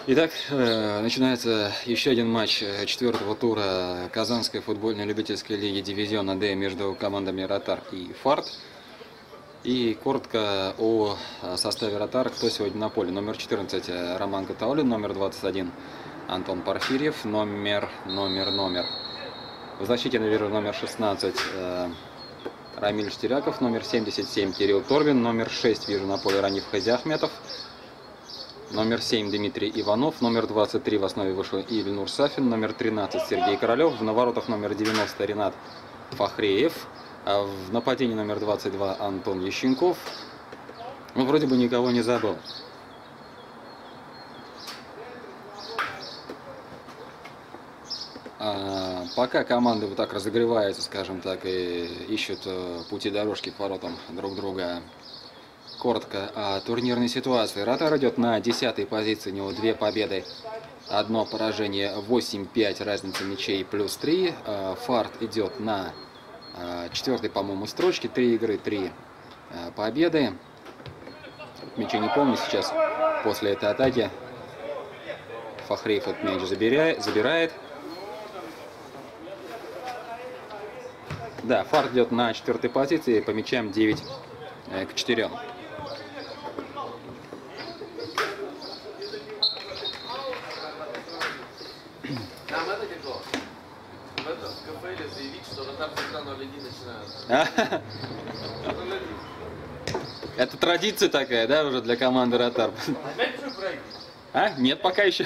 Итак, начинается еще один матч четвертого тура Казанской футбольной любительской лиги дивизиона D между командами Ротар и Фарт. И коротко о составе Ротар, кто сегодня на поле. Номер 14 Роман Гатаулин, номер 21 Антон Порфирьев, номер. В защите номер 16 Рамиль Штиряков, номер 77 Кирилл Торбин, номер 6 вижу на поле Раниф Хазиахметов. Номер 7 Дмитрий Иванов, номер 23 в основе вышел Ильнур Сафин, номер 13 Сергей Королев, в наворотах номер 90 Ренат Фахреев, а в нападении номер 22 Антон Ященков. Ну, вроде бы никого не забыл. Пока команды вот так разогреваются, скажем так, и ищут пути дорожки к воротам друг друга, коротко о турнирной ситуации. Ротар идет на 10-й позиции, у него 2 победы, 1 поражение, 8-5, разница мячей плюс 3. Фарт идет на 4-й, по-моему, строчке, 3 игры, 3 победы. Мячей не помню сейчас, после этой атаки Фахреев этот мяч забирает. Да, Фарт идет на 4-й позиции, по мячам 9-4. Нам это как в КФЛ заявить, что Ротар всегда 0-1 начинает. Это традиция такая, да, уже для команды Ротар? Опять что проиграть? А? Нет, пока еще.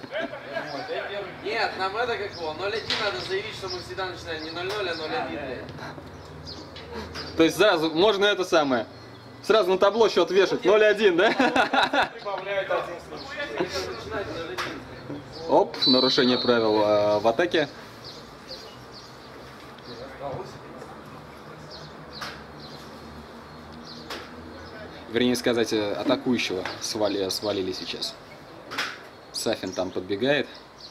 Нет, нам это как 0-1 надо заявить, что мы всегда начинаем не 0-0, а 0-1. То есть сразу можно это самое. Сразу на табло счет вешать. 0-1, да? Прибавляет 1 случай. Оп, нарушение правил в атаке. Вернее сказать, атакующего свалили сейчас. Сафин там подбегает.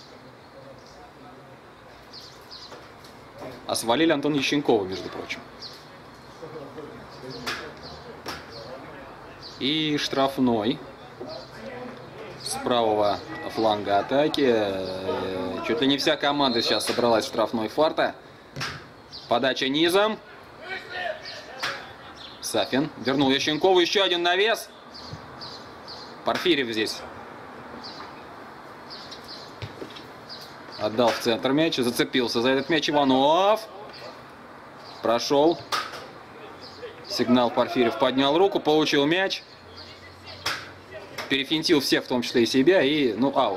А свалили Антона Ященкова, между прочим. И штрафной с правого фланга атаки. Чуть ли не вся команда сейчас собралась в штрафной Фарта. Подача низом. Сафин вернул Ященкову, еще один навес. Порфирьев здесь отдал в центр мяч, зацепился за этот мяч Иванов. Прошел. Сигнал, Порфирьев поднял руку, получил мяч. Перефинтил всех, в том числе и себя, и, ну, аут.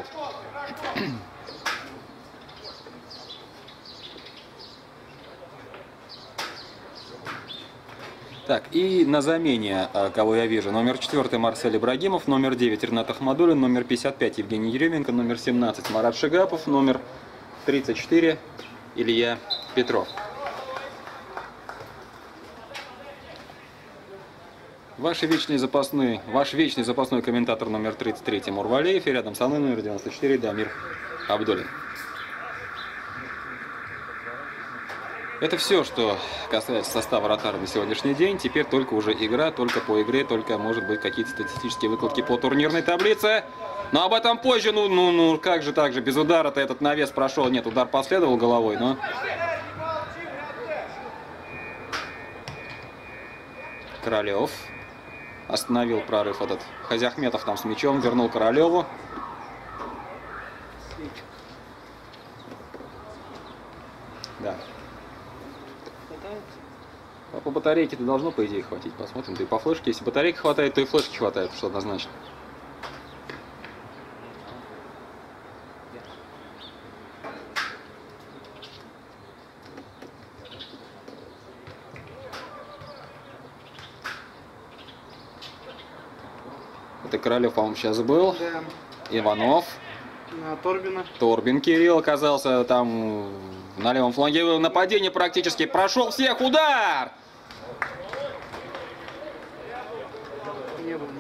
Так, и на замене, кого я вижу, номер 4 Марсель Ибрагимов, номер 9 Ренат Ахмадуллин, номер 55 Евгений Еременко, номер 17 Марат Шигапов, номер 34 Илья Петров. Ваш вечный запасной комментатор номер 33 Тимур Валеев, и рядом со мной номер 94 Дамир Абдуллин. Это все, что касается состава Ротара на сегодняшний день. Теперь только уже игра, только по игре, только, может быть, какие-то статистические выкладки по турнирной таблице. Но об этом позже. Ну, как же так же, без удара-то этот навес прошел. Нет, удар последовал головой, но... Королев остановил прорыв этот. Хазиахметов там с мячом, вернул Королеву. Да. По батарейке-то должно, по идее, хватить. Посмотрим. Да и по флешке. Если батарейки хватает, то и флешки хватает, что однозначно. Это Королев, по-моему, сейчас был. Да. Иванов. На Торбина. Торбин Кирилл оказался там на левом фланге. Нападение практически прошел всех. Удар! Не было.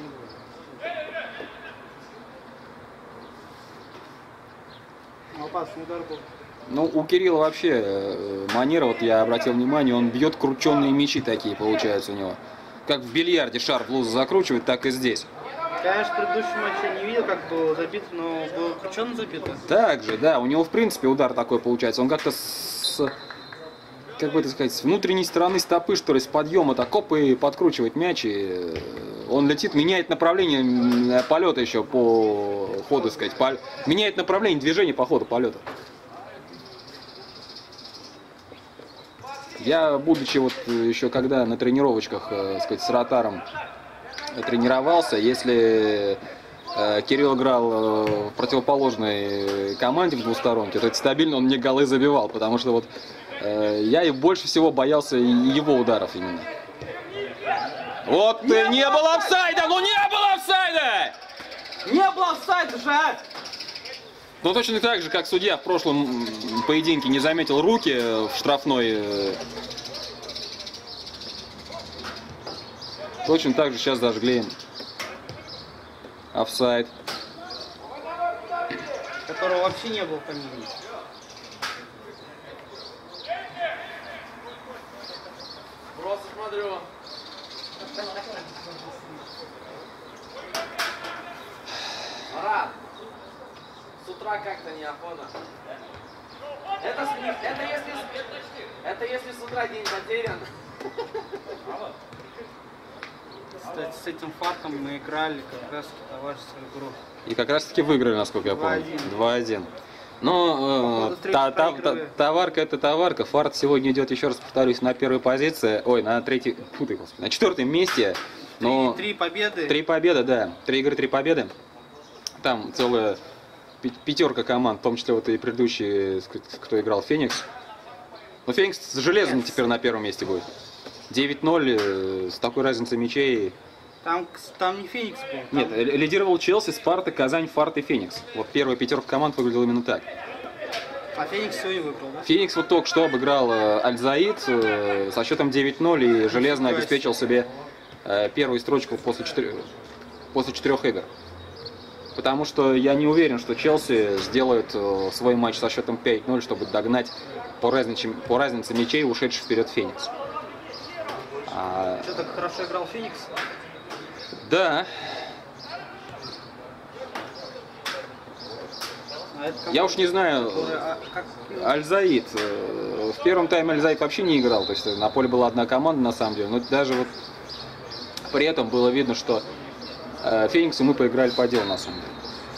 Опасный удар был. Ну, у Кирилла вообще манера, вот я обратил внимание, он бьет крученные мячи такие, получаются у него. Как в бильярде шар в лузу закручивает, так и здесь. Конечно, в предыдущем матче я не видел, как было забито, но было крученно забито. Также, да, у него в принципе удар такой получается. Он как-то как бы это сказать, с внутренней стороны стопы, что ли, с подъема так оп и подкручивает мяч. И он летит, меняет направление полета еще по ходу, сказать. Меняет направление движения по ходу полета. Я, будучи вот еще когда на тренировочках, сказать, с Ротаром тренировался, если Кирилл играл в противоположной команде в двусторонке, то это стабильно он мне голы забивал, потому что вот я и больше всего боялся его ударов именно. Вот не было офсайда! Ну не было офсайда! Не было офсайда, жаль! Ну точно так же, как судья в прошлом поединке не заметил руки в штрафной. Точно так же сейчас зажгли офсайд. Которого вообще не было, по-моему. Просто смотрю. Марат, с утра как-то неохота. Это если с утра день потерян. Кстати, с этим фактом мы играли как раз товарищескую игру. И как раз таки выиграли, насколько я помню. 2-1. Но товарка это товарка. Фарт сегодня идет, еще раз повторюсь, на первой позиции. Ой, на третьей, на четвертом месте. Но 3 победы. 3 победы, да. 3 игры, 3 победы. Там целая пятерка команд, в том числе вот и предыдущие, кто играл, Феникс. Но Феникс с железом теперь на первом месте будет. 9-0 с такой разницей мячей. Там не Феникс был. Нет, лидировал Челси, Спарта, Казань, Фарт и Феникс. Вот первая пятерка команд выглядела именно так. А Феникс сегодня выиграл, да? Феникс вот только что обыграл Аль-Заид со счетом 9-0 и железно обеспечил себе первую строчку после 4 игр. Потому что я не уверен, что Челси сделает свой матч со счетом 5-0, чтобы догнать по разнице мячей ушедший вперед Феникс. Что, так хорошо играл Феникс? Да. Я уж не знаю, Аль-Заид. В первом тайме Аль-Заид вообще не играл. То есть на поле была одна команда на самом деле. Но даже вот при этом было видно, что Фениксу мы поиграли по делу на самом деле.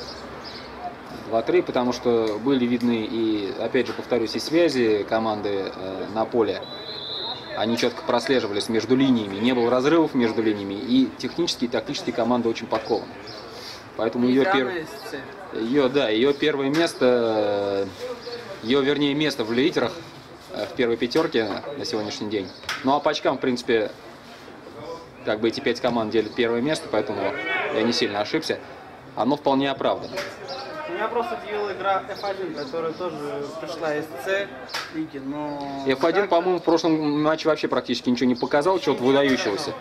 2-3, потому что были видны и, опять же, повторюсь, и связи команды на поле. Они четко прослеживались между линиями, не было разрывов между линиями, и технически и тактически команда очень подкована. Поэтому ее первое место, место в лидерах в первой пятерке на сегодняшний день. Ну а по очкам, в принципе, как бы эти 5 команд делят первое место, поэтому я не сильно ошибся. Оно вполне оправдано. Меня просто удивила игра F1, которая тоже пришла из С лиги, но... F1, по-моему, в прошлом матче вообще практически ничего не показал, чего-то выдающегося.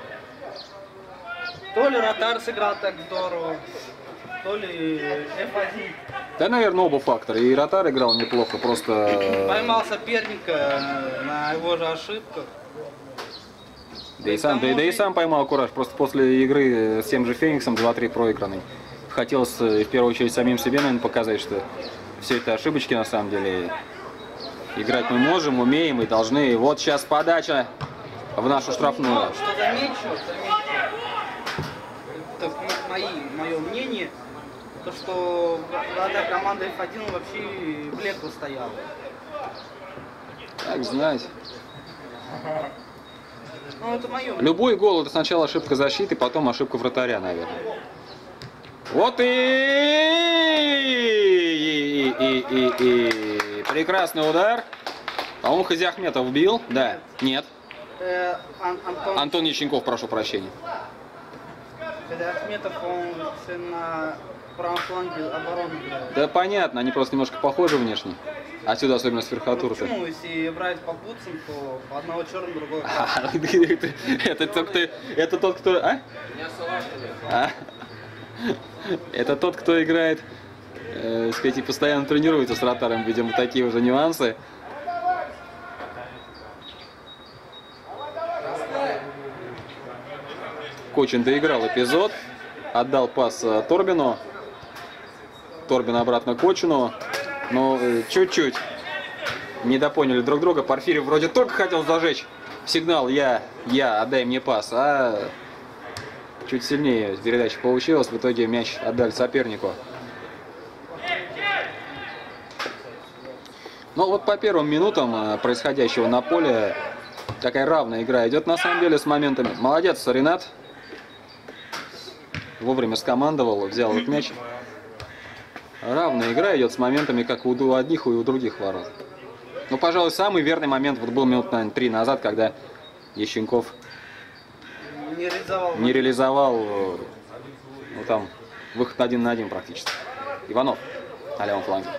То ли Ротар сыграл так здорово, то ли F1. Да, наверное, оба фактора. И Ротар играл неплохо, просто... Поймал соперника на его же ошибках. Да и сам поймал кураж. Просто после игры с тем же Фениксом 2-3 проигранный. Хотелось в первую очередь самим себе, наверное, показать, что все это ошибочки на самом деле. Играть мы можем, умеем и должны. Вот сейчас подача в нашу штрафную. Что замечу, это мое мнение, то что эта команда F1 вообще блекло стояла. Как знать. Ну, это мое мнение. Любой гол — это сначала ошибка защиты, потом ошибка вратаря, наверное. Вот и прекрасный удар. По-моему, Хазиахметов бил. Да. Нет. Антон Ященков, прошу прощения. Хазиахметов, он на правом фланге обороны играет. Да понятно, они просто немножко похожи внешне. Отсюда особенно с верхотуры. Почему? Если брать по бутсам, то одного черного, другого Это тот, кто... А? Это тот, кто играет, сказать, и постоянно тренируется с Ротаром, видимо, такие уже нюансы. Кочин доиграл эпизод. отдал пас Торбину. Торбин обратно Кочину. Но чуть-чуть недопоняли друг друга. Порфирьев вроде только хотел зажечь сигнал «я, отдай мне пас», а чуть сильнее передача получилась. В итоге мяч отдали сопернику. Ну вот по первым минутам происходящего на поле такая равная игра идет на самом деле с моментами. Молодец, Ренат. Вовремя скомандовал, взял этот мяч. Равная игра идет с моментами как у одних и у других ворот. Ну, пожалуй, самый верный момент вот был минут, наверное, 3 назад, когда Ященков не реализовал ну, там, выход 1 на 1 практически. Иванов на левом фланге.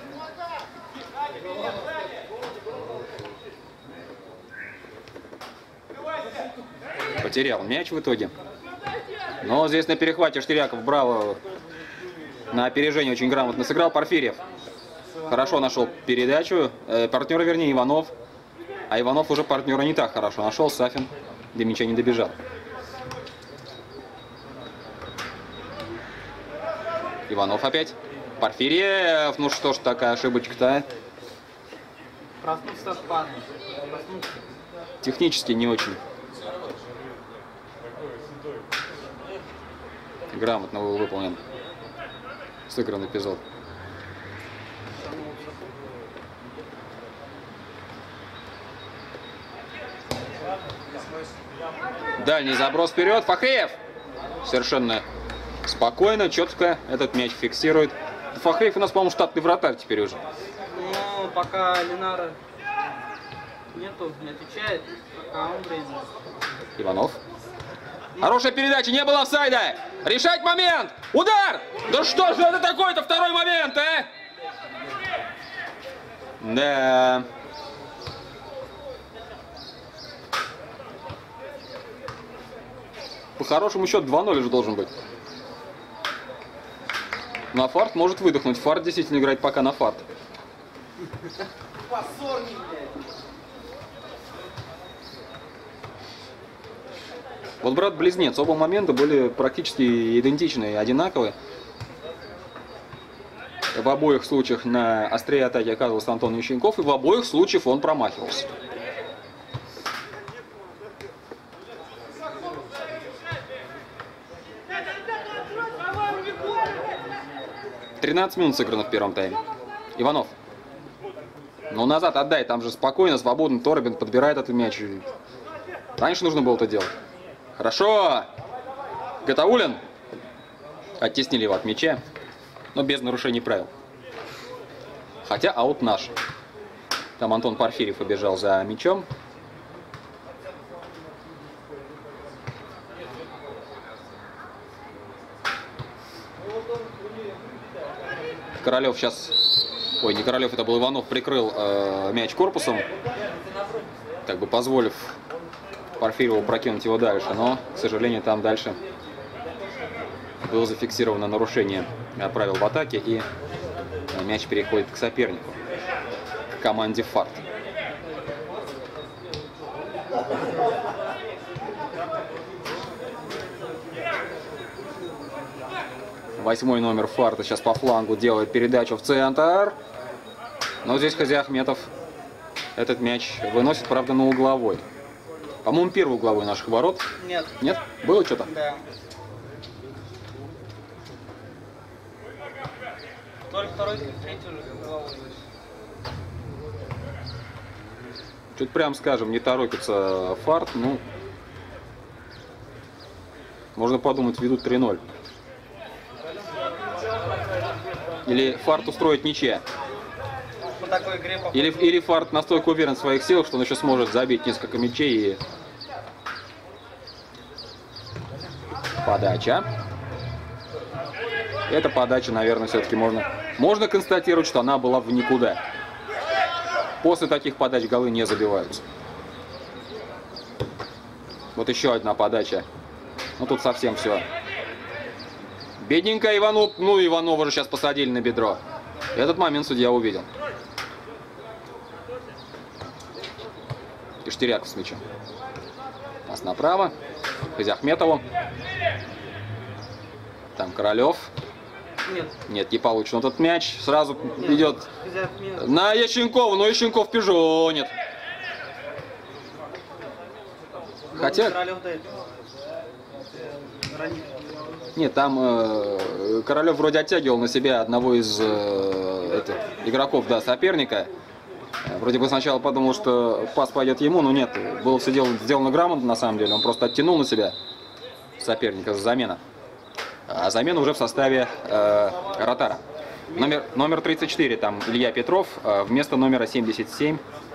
Потерял мяч в итоге. Но здесь на перехвате Штыряков, браво, на опережение очень грамотно сыграл. Порфирьев хорошо нашел передачу. Партнера, вернее, Иванов. А Иванов уже партнера не так хорошо нашел. Сафин до мяча не добежал. Иванов опять. Порфирьев. Ну что ж, такая ошибочка-то. Проснулся парень. Проснулся. Технически не очень грамотно выполнен. Сыгран эпизод. Дальний заброс вперед. Фахриев совершенно спокойно, четко этот мяч фиксирует. Фахриев у нас, по-моему, штатный вратарь теперь уже. Ну, пока Ленара нету, не отвечает, пока он времени. Иванов. Хорошая передача, не было офсайда. Решать момент. Удар! Да что же это такое-то, второй момент, а? Да. По-хорошему счет 2-0 уже должен быть. Ну а Фарт может выдохнуть. Фарт действительно играет пока на Фарт. Вот брат-близнец. Оба момента были практически идентичные, одинаковые. В обоих случаях на острие атаки оказывался Антон Ященков, и в обоих случаях он промахивался. «13 минут сыграно в первом тайме. Иванов. Ну назад отдай, там же спокойно, свободно Торбин подбирает этот мяч. Раньше нужно было это делать. Хорошо. Гатаулин. Оттеснили его от мяча, но без нарушений правил. Хотя аут наш. Там Антон Порфирьев побежал за мячом. Королев сейчас... Ой, не Королев, это был Иванов, прикрыл мяч корпусом, как бы позволив Порфирьеву прокинуть его дальше. Но, к сожалению, там дальше было зафиксировано нарушение правил в атаке, и мяч переходит к сопернику, к команде Фарт. Восьмой номер Фарта сейчас по флангу делает передачу в центр. Но здесь Хазиахметов этот мяч выносит, правда, на угловой. По-моему, первый угловой наших ворот. Нет. Нет? Было что-то? Да. Только второй, третий уже угловой. Чуть прям скажем, не торопится Фарт. Ну, можно подумать, ведут 3-0. Или Фарт устроит ничья. По такой игре, Или Фарт настолько уверен в своих силах, что он еще сможет забить несколько мячей. И... Подача. Эта подача, наверное, все-таки можно констатировать, что она была в никуда. После таких подач голы не забиваются. Вот еще одна подача. Ну тут совсем все. Бедненько Иванов, ну Иванова же сейчас посадили на бедро. Этот момент судья увидел. И Штыряков с мячом. Пас направо. Хазиахметову. Там Королев. Нет. Нет, не получен этот мяч. Сразу Нет. идет Хозяев минус. на Ященкова, но Ященков пижонит. Хотя... Королев дает. Ранит. Нет, там Королев вроде оттягивал на себя одного из игроков, да, соперника. Вроде бы сначала подумал, что пас пойдет ему, но нет, было все сделано грамотно на самом деле. Он просто оттянул на себя соперника за замена. А замена уже в составе Ротара. Номер 34, там Илья Петров, вместо номера 77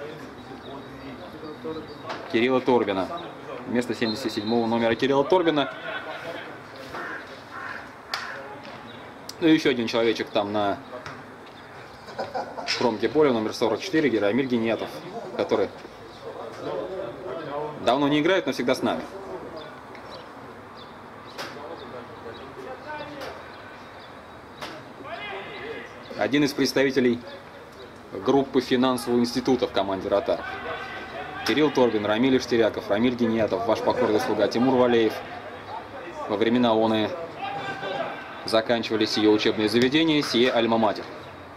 Кирилла Торбина. Вместо 77-го номера Кирилла Торбина. Ну и еще один человечек там на кромке поля, номер 44, Герамиль Генетов, который давно не играет, но всегда с нами. Один из представителей группы финансового института в команде Ротар. Кирилл Торбин, Рамиль Штиряков, Рамиль Генетов, ваш покорный слуга Тимур Валеев. Во времена оны заканчивали сие учебные заведения, сие альма-матер.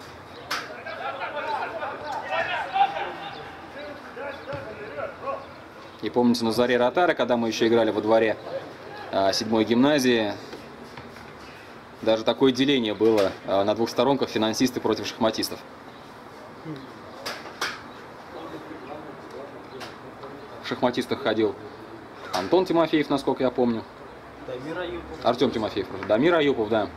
И помните, на заре Ротара, когда мы еще играли во дворе 7-й гимназии, даже такое деление было на двух сторонках: финансисты против шахматистов. В шахматистах ходил Антон Тимофеев, насколько я помню. Дамир Аюпов. Артем Тимофеев, Дамир Аюпов, да.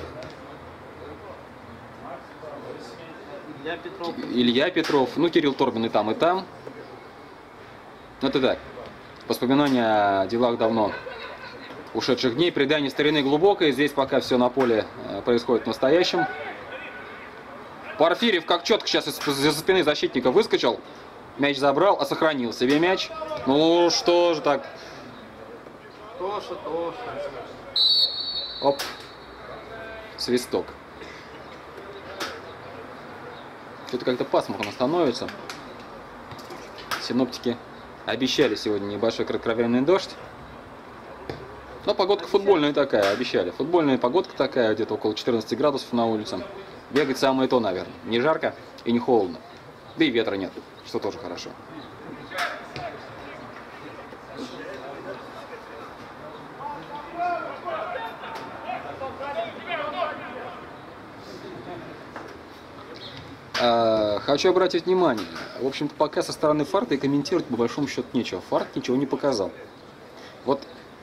Илья Петров. Илья Петров, ну Кирилл Торбин и там, и там. Ну это так, воспоминания о делах давно ушедших дней, предание старины глубокое. Здесь пока все на поле происходит в настоящем. Порфирьев как четко сейчас из-за спины защитника выскочил. Мяч забрал, а сохранил себе мяч. Ну что же так. Тоша. Оп. Свисток. Что-то как-то пасмурно становится. Синоптики обещали сегодня небольшой кратковременный дождь. Но погодка футбольная такая, обещали. Футбольная погодка такая, где-то около 14 градусов на улице. Бегать самое то, наверное. Не жарко и не холодно. Да и ветра нет, что тоже хорошо. Хочу обратить внимание, в общем-то, пока со стороны Фарта и комментировать по большому счету нечего. Фарт ничего не показал. Вот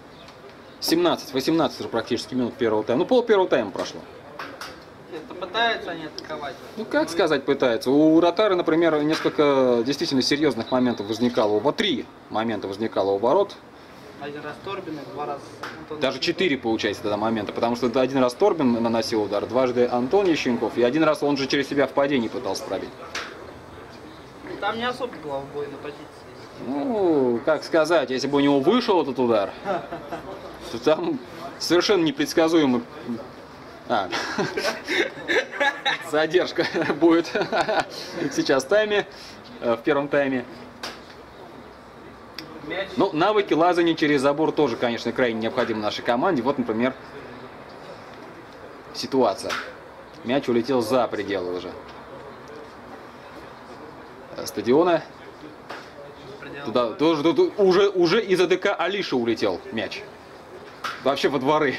17-18 уже практически минут первого тайма. Ну, пол первого тайма прошло. Это пытаются они атаковать. Ну, как сказать пытаются. У Ротары, например, несколько действительно серьезных моментов возникало. Три момента возникало у ворот. Один раз Торбин, два раза Антон. Даже 4, получается, тогда момента. Потому что один раз Торбин наносил удар, дважды Антон Ященков. И один раз он же через себя в падении пытался пробить. Там не особо было в бой на позиции. Ну, как сказать, если бы у него вышел этот удар, то там совершенно непредсказуемый... задержка будет сейчас в тайме, в первом тайме. Ну, навыки лазания через забор тоже, конечно, крайне необходимы нашей команде. Вот, например, ситуация. Мяч улетел за пределы уже стадиона. Туда тоже уже из АДК Алиша улетел мяч. Вообще во дворы.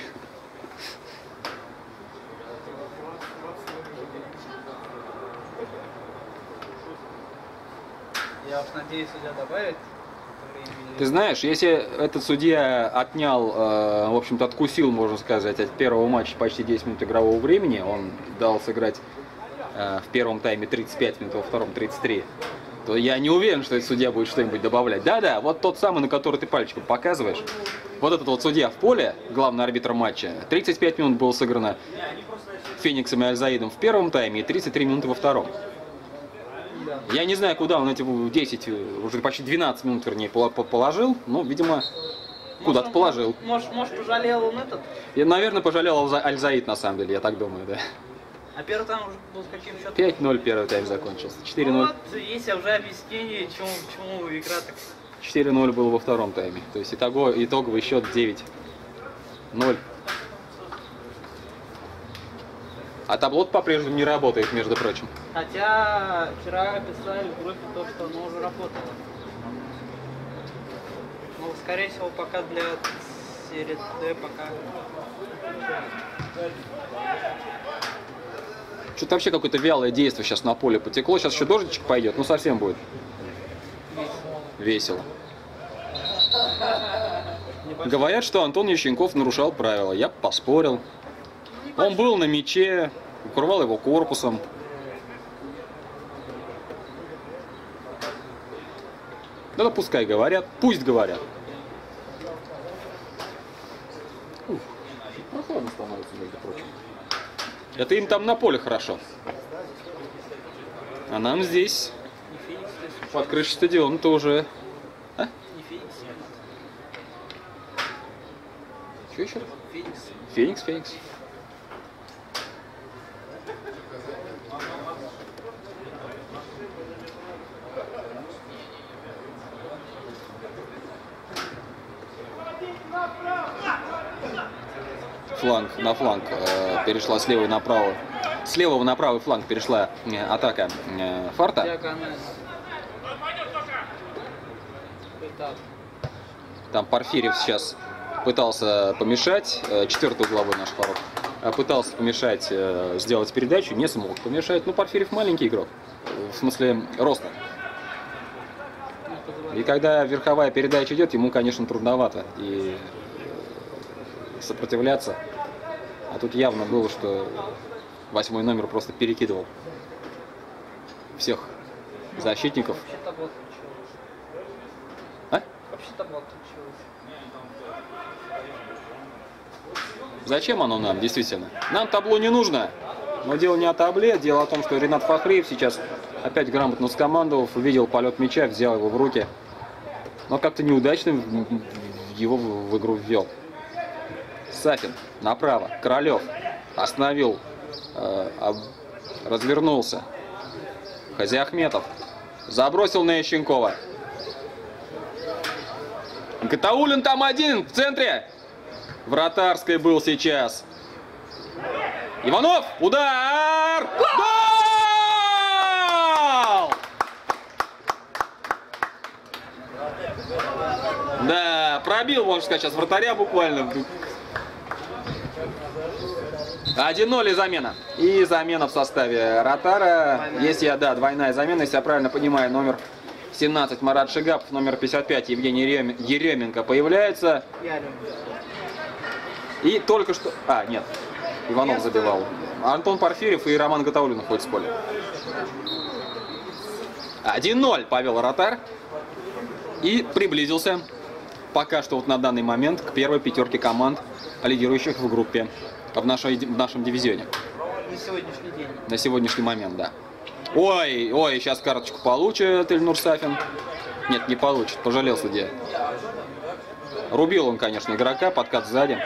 Я уж надеюсь, судья добавит. Ты знаешь, если этот судья отнял, в общем-то, откусил, можно сказать, от первого матча почти 10 минут игрового времени, он дал сыграть в первом тайме 35 минут, во втором 33, то я не уверен, что этот судья будет что-нибудь добавлять. Да-да, вот тот самый, на который ты пальчиком показываешь, вот этот вот судья в поле, главный арбитр матча, 35 минут было сыграно Фениксом и Альзаидом в первом тайме и 33 минуты во втором. Я не знаю, куда он эти 10, уже почти 12 минут, вернее, положил, но, видимо, куда-то положил. Может, пожалел он этот? И, наверное, пожалел Аль-Заид, на самом деле, я так думаю, да. А первый тайм уже был с каким счетом? 5-0 первый тайм закончился. 4-0. Вот, есть уже объяснение, почему игра так... 4-0 было во втором тайме. То есть итоговый счет 9-0. А табло по-прежнему не работает, между прочим. Хотя вчера писали в группе то, что оно уже работало. Но, скорее всего, пока для серии Д пока... Что-то вообще какое-то вялое действие сейчас на поле потекло. Сейчас еще дождичек пойдет, ну совсем будет весело. Говорят, что Антон Ященков нарушал правила. Я поспорил. Он был на мяче, укрывал его корпусом. Да пускай говорят, пусть говорят. Прохладно становится, между прочим. Это им там на поле хорошо. А нам здесь, под крышей стадиона-то уже... А? Не Феникс. Что еще раз? Феникс. Феникс. Фланг на фланг перешла с левой на правую. С левого на правый фланг перешла атака Фарта. Диагональ. Итак, Там Порфирьев сейчас пытался помешать, четвертый угловой наш ворот, пытался помешать сделать передачу, не смог помешать. Ну, Порфирьев маленький игрок, в смысле роста. И когда верховая передача идет, ему, конечно, трудновато и сопротивляться. А тут явно было, что 8-й номер просто перекидывал всех защитников. вообще табло отключилось. А? Вообще табло отключилось. Зачем оно нам, действительно? Нам табло не нужно. Но дело не о табле, дело о том, что Ринат Фахриев сейчас опять грамотно скомандовал, увидел полет мяча, взял его в руки. Но как-то неудачно его в игру ввел. Сафин направо, Королев остановил, развернулся. Хазиахметов забросил на Ященкова. Гатауллин там один в центре. Вратарской был сейчас. Иванов! Удар! Гол! Да, пробил, можно сказать, сейчас вратаря буквально. 1-0 и замена. И замена в составе Ротара. Если я, да, двойная замена, если я правильно понимаю, номер 17 Марат Шигапов, номер 55 Евгений Еременко появляется. И только что... А, нет. Иванов забивал. Антон Порфирьев и Роман Гатауллин уходят с поля. 1-0 повел Ротар. И приблизился пока что вот на данный момент к первой пятерке команд, лидирующих в группе в нашем дивизионе. На сегодняшний день. На сегодняшний момент, да. Ой, сейчас карточку получит Ильнур Сафин. Нет, не получит, пожалел судья. Рубил он, конечно, игрока, подкат сзади.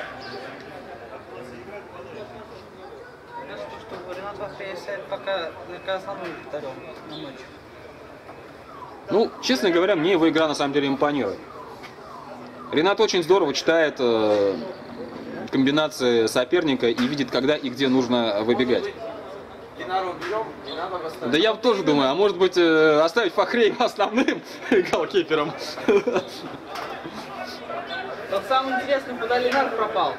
Ринат Фахриев пока основным вратарем на ночь. Ну, честно говоря, мне его игра на самом деле импонирует. Ринат очень здорово читает комбинации соперника и видит, когда и где нужно выбегать. Да я тоже думаю, а может быть оставить Фахриева основным голкипером. Тот самый интересный, куда Ленар пропал.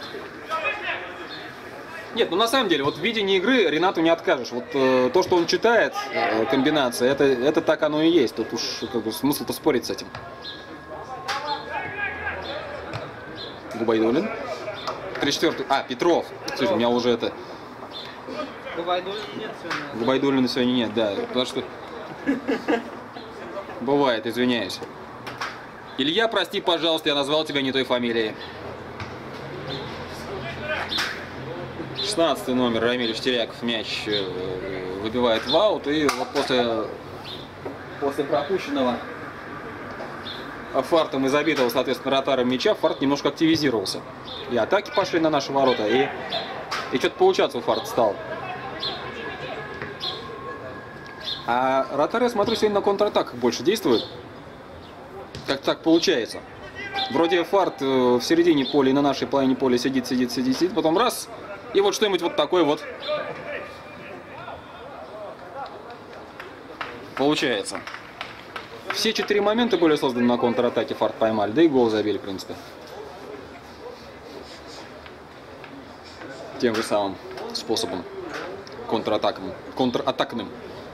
Нет, ну на самом деле, вот в видении игры Ринату не откажешь. Вот то, что он читает, комбинации, это так оно и есть. Тут уж как бы, смысл-то спорить с этим. Губайдуллин. 34-й. А, Петров. Слушай, у меня уже это... Губайдуллина нет сегодня. Губайдуллина сегодня нет, да. Потому что... Бывает, извиняюсь. Илья, прости, пожалуйста, я назвал тебя не той фамилией. 16 номер Рамиль Штеряков мяч выбивает в аут. И вот после пропущенного Фартом и забитого, соответственно, Ротаром мяча, Фарт немножко активизировался. И атаки пошли на наши ворота, и что-то получаться у Фарта стало. А Ротар, я смотрю, сегодня на контратаках больше действует. Как так получается. Вроде Фарт в середине поля и на нашей половине поля сидит, потом раз, и вот что-нибудь вот такое вот получается. Все 4 момента были созданы на контратаке, Фарт поймали, да и гол забили, в принципе. Тем же самым способом, контратакным.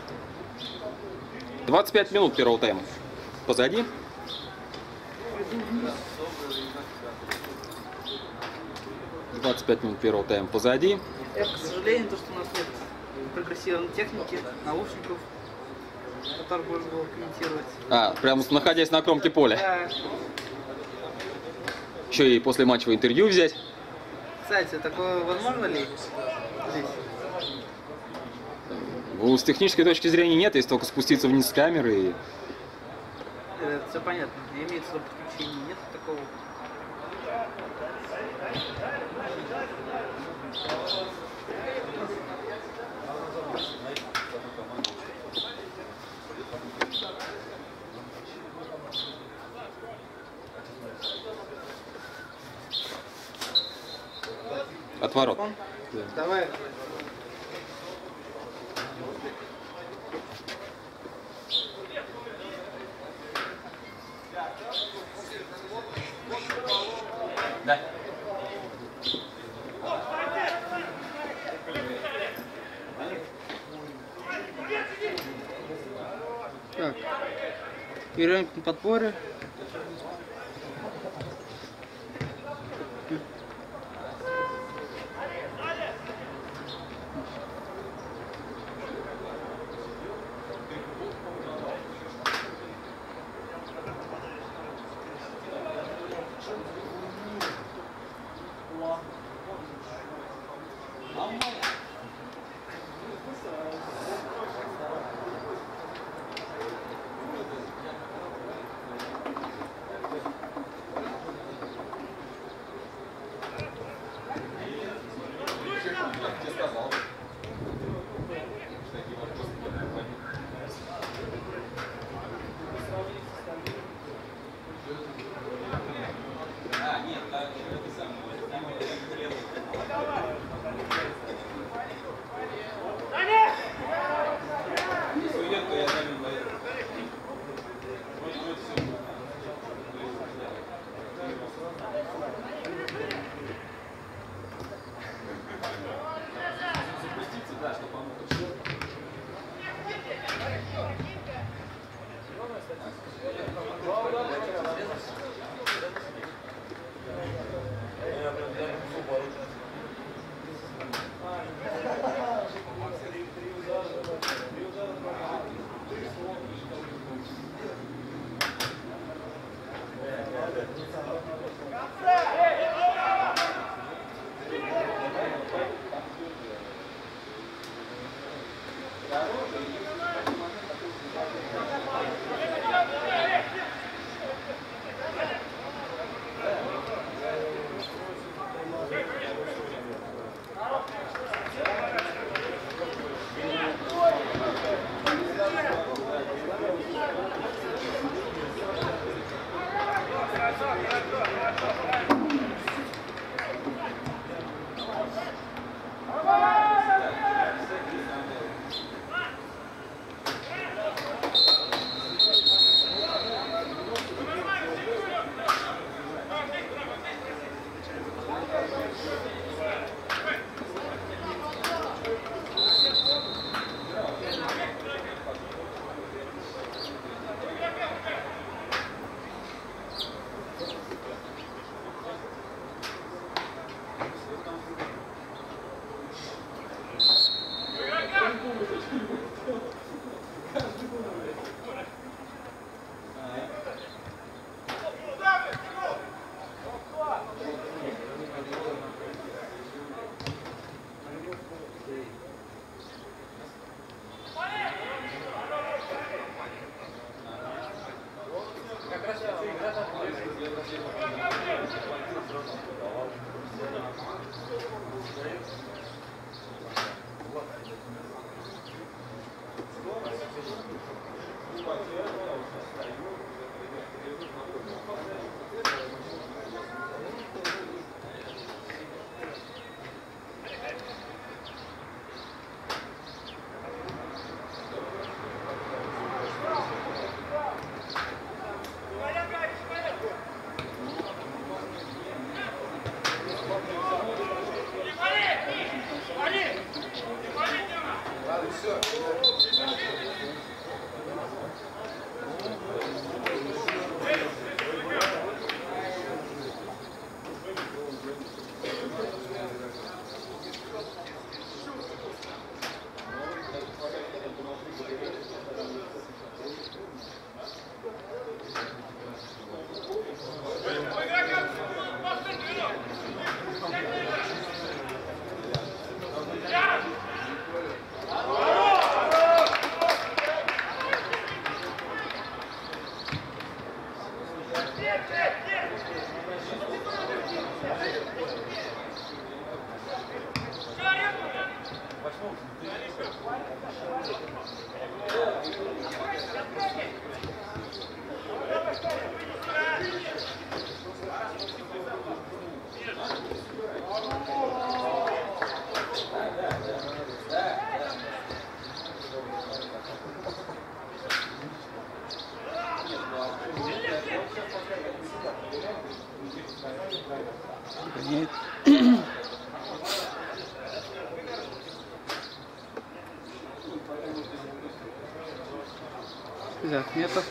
25 минут первого тайма позади. позади. К сожалению, то, что у нас нет прогрессированной техники, наушников, которые можно было комментировать. Прямо находясь на кромке поля. Да. Еще и после матчевого интервью взять. Кстати, такое возможно ли здесь? С технической точки зрения нет, если только спуститься вниз с камеры. И... Это все понятно. Имеется в виду подключение, нет такого. Отворот. Да. Давай. Да. Так. Еременко на подборе. Нет. Взят метод.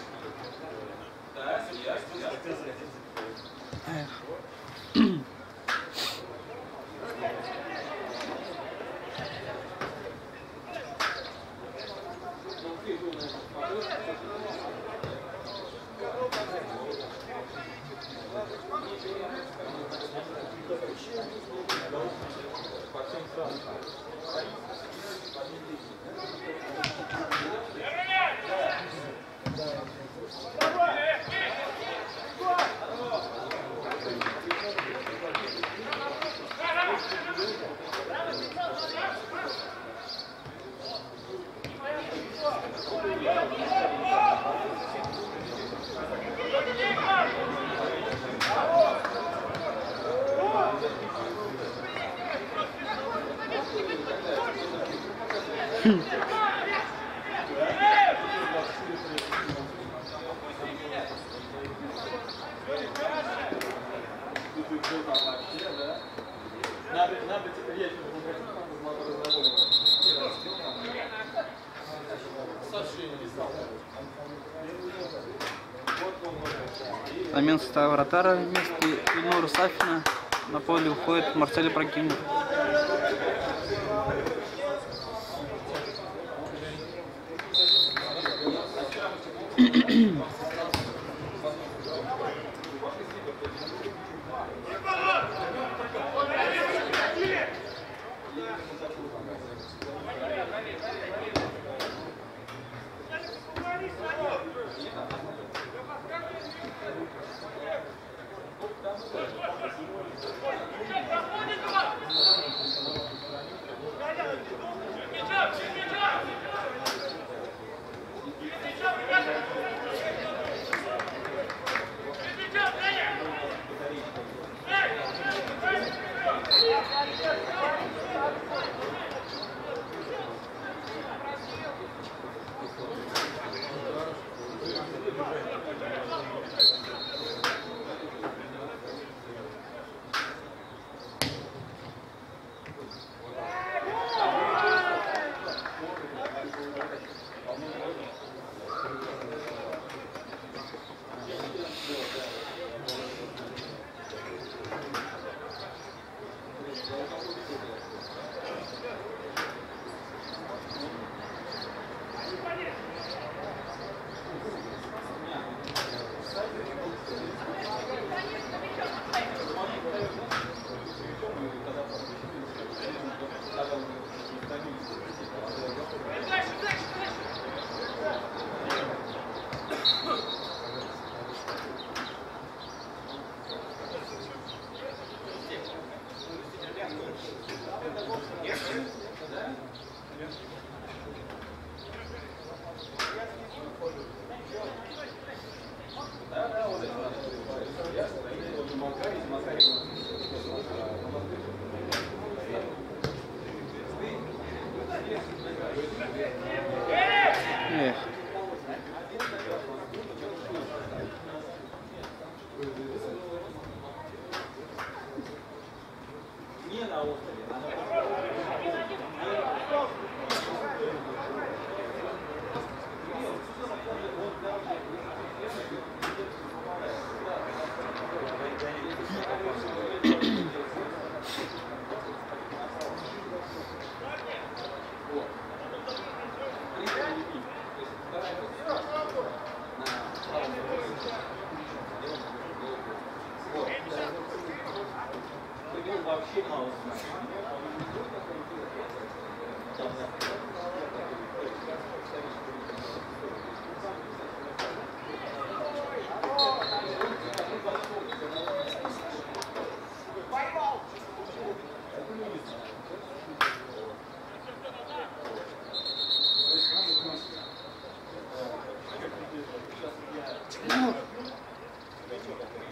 Замен состава вратара вместо Ильнура Сафина на поле уходит Марсель Ибрагимов.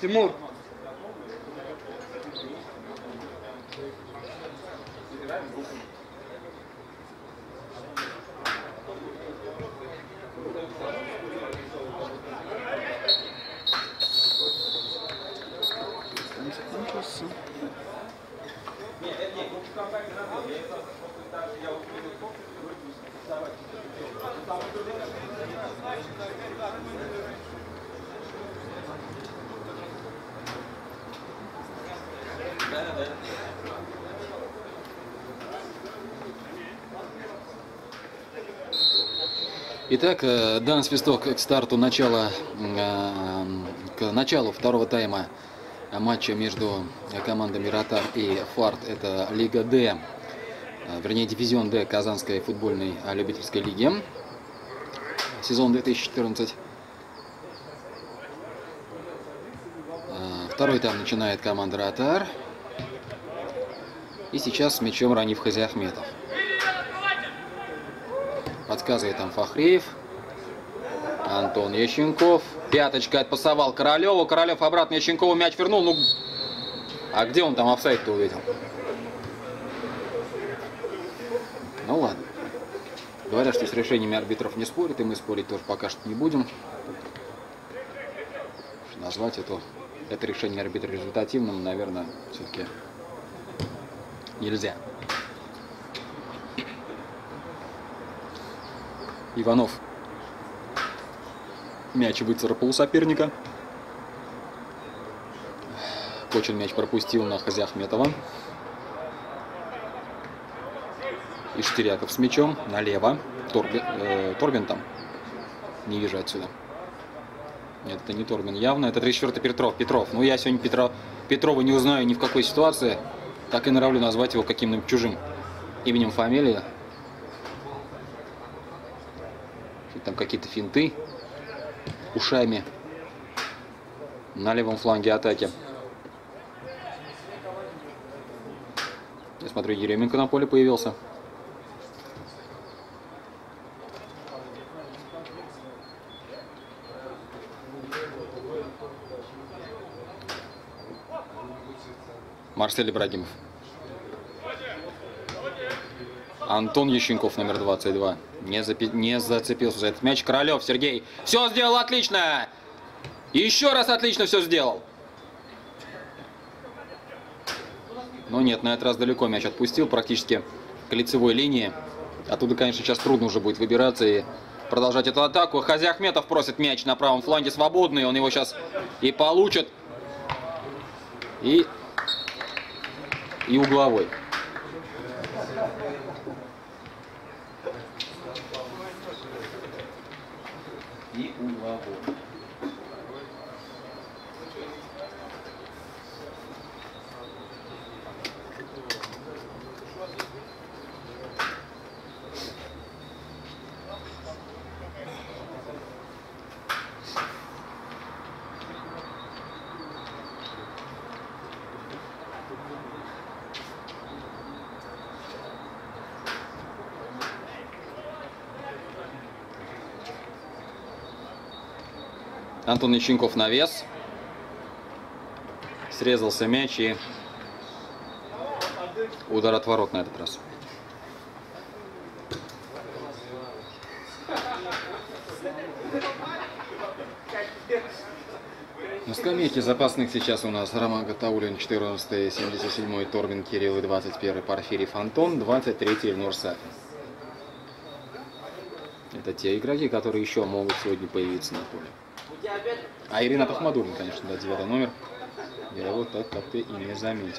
Тимур. Итак, дан свисток к старту к началу второго тайма матча между командами Ротар и Фарт. Это Лига Д, вернее дивизион Д Казанской футбольной любительской лиги, сезон 2014. Второй тайм начинает команда Ротар. И сейчас с мячом Раниф Хазиахметов. Подсказывает там Фахреев. Антон Ященков. Пяточка отпасовал Королеву. Королев обратно Ященкову мяч вернул. Ну, а где он там офсайд-то увидел? Ну ладно. Говорят, что с решениями арбитров не спорят, и мы спорить тоже пока что не будем. Назвать это решение арбитра результативным, наверное, все-таки нельзя. Иванов мяч выцарапал у соперника. Кочин мяч пропустил на Хазиахметова. И Штыряков с мячом налево. Торбин там. Не вижу отсюда. Нет, это не Торбин явно. Это 34-й Петров. Ну, я сегодня Петрова не узнаю ни в какой ситуации. Так и норовлю назвать его каким-нибудь чужим именем, фамилией. Там какие-то финты ушами на левом фланге атаки. Я смотрю, Еременко на поле появился. Марсель Ибрагимов. Антон Ященков, номер 22. Не зацепился за этот мяч. Королев Сергей. Все сделал отлично. Еще раз отлично все сделал. Но нет, на этот раз далеко мяч отпустил. Практически к лицевой линии. Оттуда, конечно, сейчас трудно уже будет выбираться и продолжать эту атаку. Хазиахметов просит мяч на правом фланге свободный. Он его сейчас и получит. И угловой. И угловой. Антон Ященков навес. Срезался мяч и удар от ворот на этот раз. На скамейке запасных сейчас у нас Роман Гатауллин, 14-й, 77-й Торбин Кирилл и 21-й Порфирий Антон, 23-й Ильнур Сафин. Это те игроки, которые еще могут сегодня появиться на поле. А Ирина Ахмадуллин, конечно, да, 9-й номер. Я его так как-то и не заметил.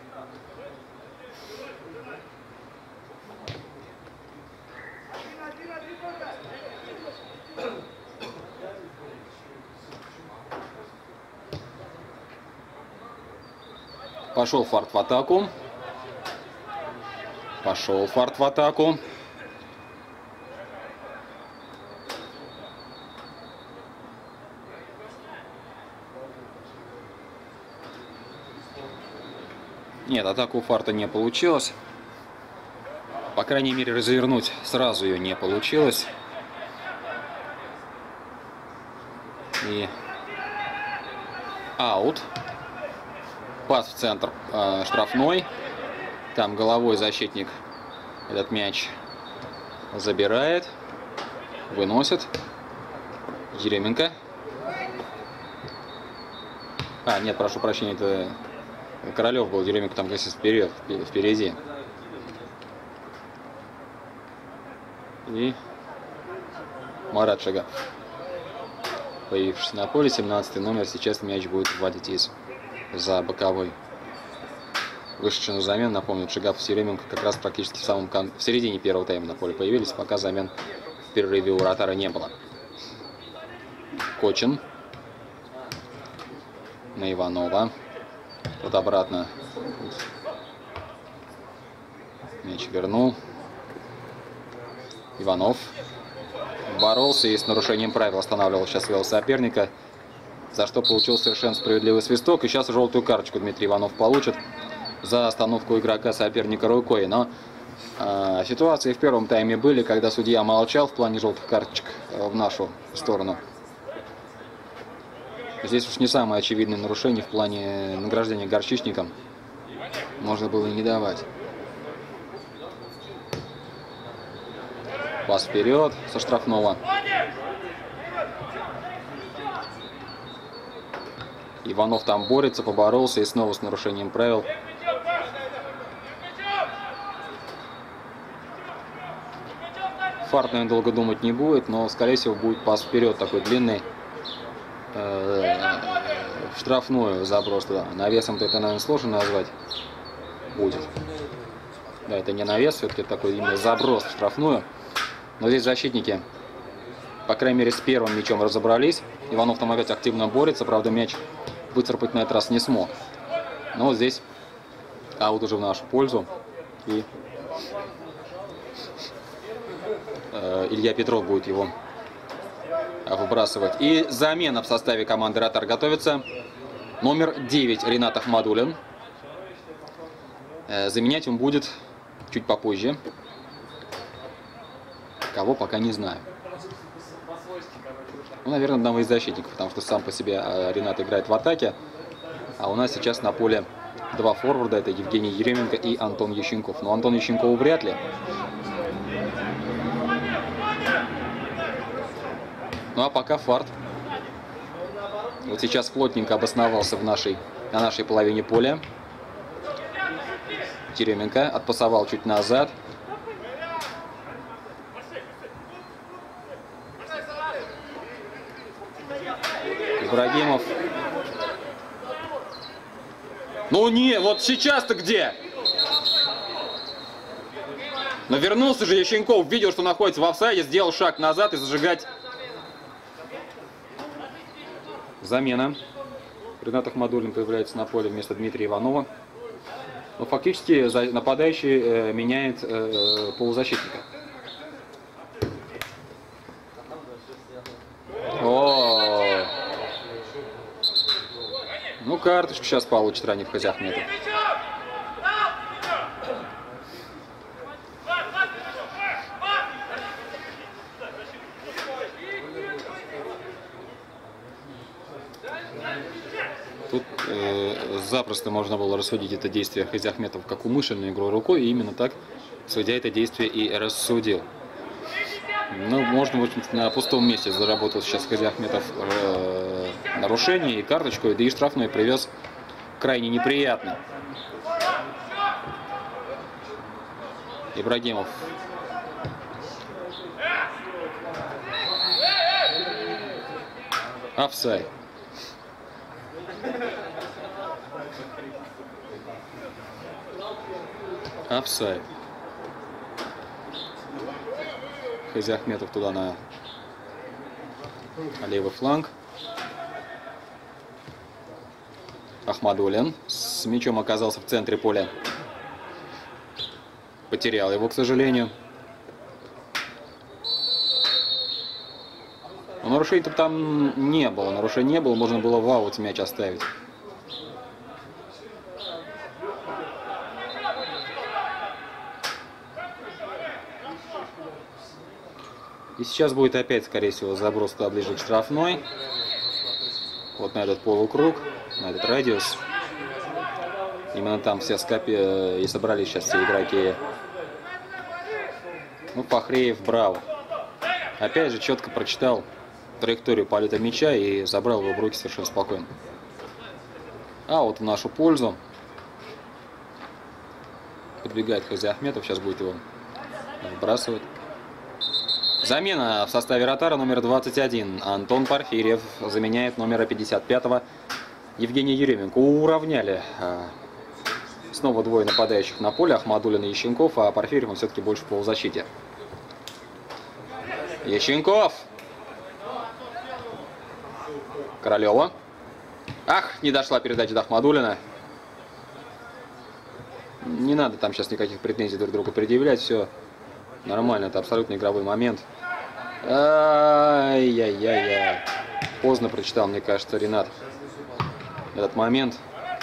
Пошел Фарт в атаку. Пошел Фарт в атаку. Нет, атаку у Фарта не получилось. По крайней мере, развернуть сразу ее не получилось. И Аут. Пас в центр штрафной. Там головой защитник этот мяч забирает. Выносит. Еременко. Нет, прошу прощения, это Королев был. Еременко там, конечно, впереди. И Марат Шагав, появившийся на поле, 17 номер. Сейчас мяч будет вводить за боковой. Вышедший на замену, напомню, Шагав и Еременко как раз практически в середине первого тайма на поле появились, пока замен в перерыве у вратаря не было. Кочин на Иванова. Вот обратно. Мяч вернул. Иванов боролся и с нарушением правил останавливал сейчас своего соперника, за что получил совершенно справедливый свисток. И сейчас желтую карточку Дмитрий Иванов получит за остановку игрока соперника рукой. Но ситуации в первом тайме были, когда судья молчал в плане желтых карточек в нашу сторону. Здесь уж не самое очевидное нарушение в плане награждения горчичником. Можно было и не давать. Пас вперед со штрафного. Иванов там борется, поборолся и снова с нарушением правил. Фарт, наверное, долго думать не будет, но, скорее всего, будет пас вперед такой длинный. В штрафную заброс туда. Навесом-то это, наверное, сложно назвать будет. Да, это не навес, все-таки такой именно заброс в штрафную. Но здесь защитники, по крайней мере, с первым мячом разобрались. Иванов там опять активно борется, правда, мяч выцарапать на этот раз не смог. Но вот здесь аут уже в нашу пользу. И Илья Петров будет его выбрасывать. И замена в составе команды «Ротар» готовится. Номер 9 Ринат Ахмадуллин. Заменять он будет чуть попозже. Кого, пока не знаю. Ну, наверное, одного из защитников, потому что сам по себе Ринат играет в атаке. А у нас сейчас на поле два форварда. Это Евгений Еременко и Антон Ященков. Но Антон Ященкову вряд ли. Ну а пока Фарт. Вот сейчас плотненько обосновался на нашей половине поля. Еременко отпасовал чуть назад. Ибрагимов. Ну не, вот сейчас-то где? Но вернулся же Ященков, видел, что находится в офсайде, сделал шаг назад и зажигать. Замена. Ринат Ахмадуллин появляется на поле вместо Дмитрия Иванова. Но фактически нападающий меняет полузащитника. О! Ну, карточку сейчас получит Ранев Хазиахметов. Тут запросто можно было рассудить это действие Хазиахметов как умышленную игру рукой, и именно так судья это действие и рассудил. Ну, можно быть на пустом месте заработал сейчас Хазиахметов нарушение и карточку, да и штрафной привез крайне неприятный. Ибрагимов. Офсайд. Офсайд. Хазиахметов туда на левый фланг. Ахмадуллин с мячом оказался в центре поля. Потерял его, к сожалению. Но нарушений-то там не было. Нарушений не было, можно было в аут мяч оставить. И сейчас будет опять, скорее всего, заброс туда ближе к штрафной. Вот на этот полукруг. на этот радиус. Именно там все и собрались сейчас все игроки. Ну, Фахреев браво. Опять же, четко прочитал траекторию полета мяча и забрал его в руки совершенно спокойно. А вот в нашу пользу подбегает Хазиахметов, сейчас будет его выбрасывать. Замена в составе Ротара номер 21. Антон Порфирьев заменяет номера 55-го Евгения Еременко. Уравняли снова двое нападающих на поле, Ахмадуллин и Ященков, а Порфирьев все-таки больше в полузащите. Ященков! Королева. Ах, не дошла передача до Ахмадуллина. Не надо там сейчас никаких претензий друг другу предъявлять, все нормально, это абсолютно игровой момент. Ай-яй-яй-яй. Поздно прочитал, мне кажется, Ренат этот момент.